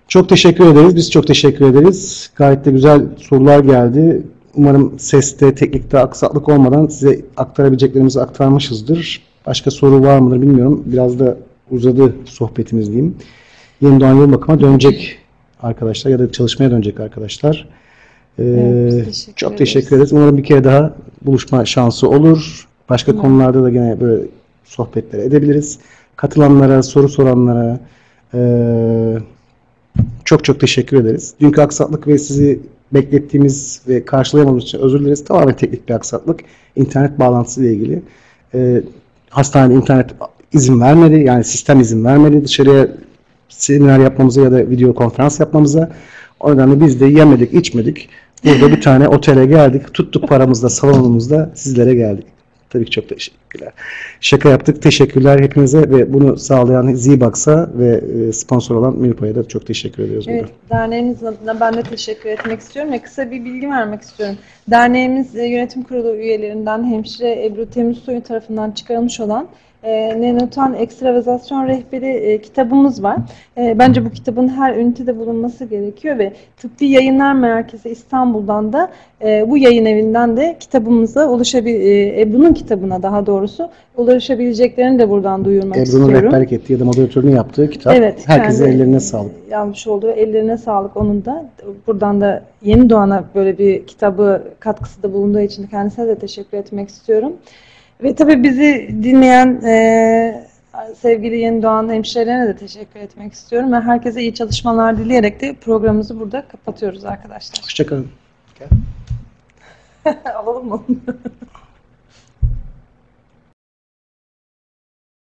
Çok teşekkür ederiz. Biz çok teşekkür ederiz. Gayet de güzel sorular geldi. Umarım seste, teknikte aksaklık olmadan size aktarabileceklerimizi aktarmışızdır. Başka soru var mıdır bilmiyorum. Biraz da uzadı sohbetimiz diyeyim. Yeni doğan yoğun bakıma dönecek arkadaşlar ya da çalışmaya dönecek arkadaşlar. Ee, Evet, teşekkür çok ederiz. teşekkür ederiz. Umarım bir kere daha buluşma şansı olur. Başka Umarım. konularda da gene böyle sohbetler edebiliriz. Katılanlara, soru soranlara eee çok çok teşekkür ederiz. Dünkü aksaklık ve sizi beklettiğimiz ve karşılayamadığımız için özür dileriz. Tamamen teknik bir aksaklık. İnternet bağlantısı ile ilgili. Ee, hastanede internet izin vermedi. Yani sistem izin vermedi. Dışarıya seminer yapmamıza ya da video konferans yapmamıza. O nedenle biz de yemedik, içmedik. Burada bir tane otele geldik. Tuttuk paramızda, salonumuzda sizlere geldik. Tabii ki çok teşekkürler. Şaka yaptık. Teşekkürler hepinize ve bunu sağlayan Z-Box'a ve sponsor olan Milpa'ya da çok teşekkür ediyoruz. Evet, derneğimiz adına ben de teşekkür etmek istiyorum ve kısa bir bilgi vermek istiyorum. Derneğimiz e, yönetim kurulu üyelerinden hemşire Ebru Temizsoy tarafından çıkarılmış olan e, Neonatal Ekstravazasyon Rehberi e, kitabımız var. E, bence bu kitabın her ünitede bulunması gerekiyor ve Tıbbi Yayınlar Merkezi İstanbul'dan da e, bu yayın evinden de kitabımıza ulaşabil e, Ebru'nun kitabına daha doğrusu ulaşabileceklerini de buradan duyurmak Ebru'nun istiyorum. rehberlik ettiği ya da moderatörünü yaptığı kitap. Evet, Herkesin kendi ellerine sağlık. Yapmış olduğu ellerine sağlık onun da. Buradan da yeni doğana böyle bir kitabı katkısı da bulunduğu için kendisine de teşekkür etmek istiyorum. Ve tabii bizi dinleyen e, sevgili yeni doğan hemşirelerine de teşekkür etmek istiyorum. Ve herkese iyi çalışmalar dileyerek de programımızı burada kapatıyoruz arkadaşlar. Hoşçakalın. Alalım mı?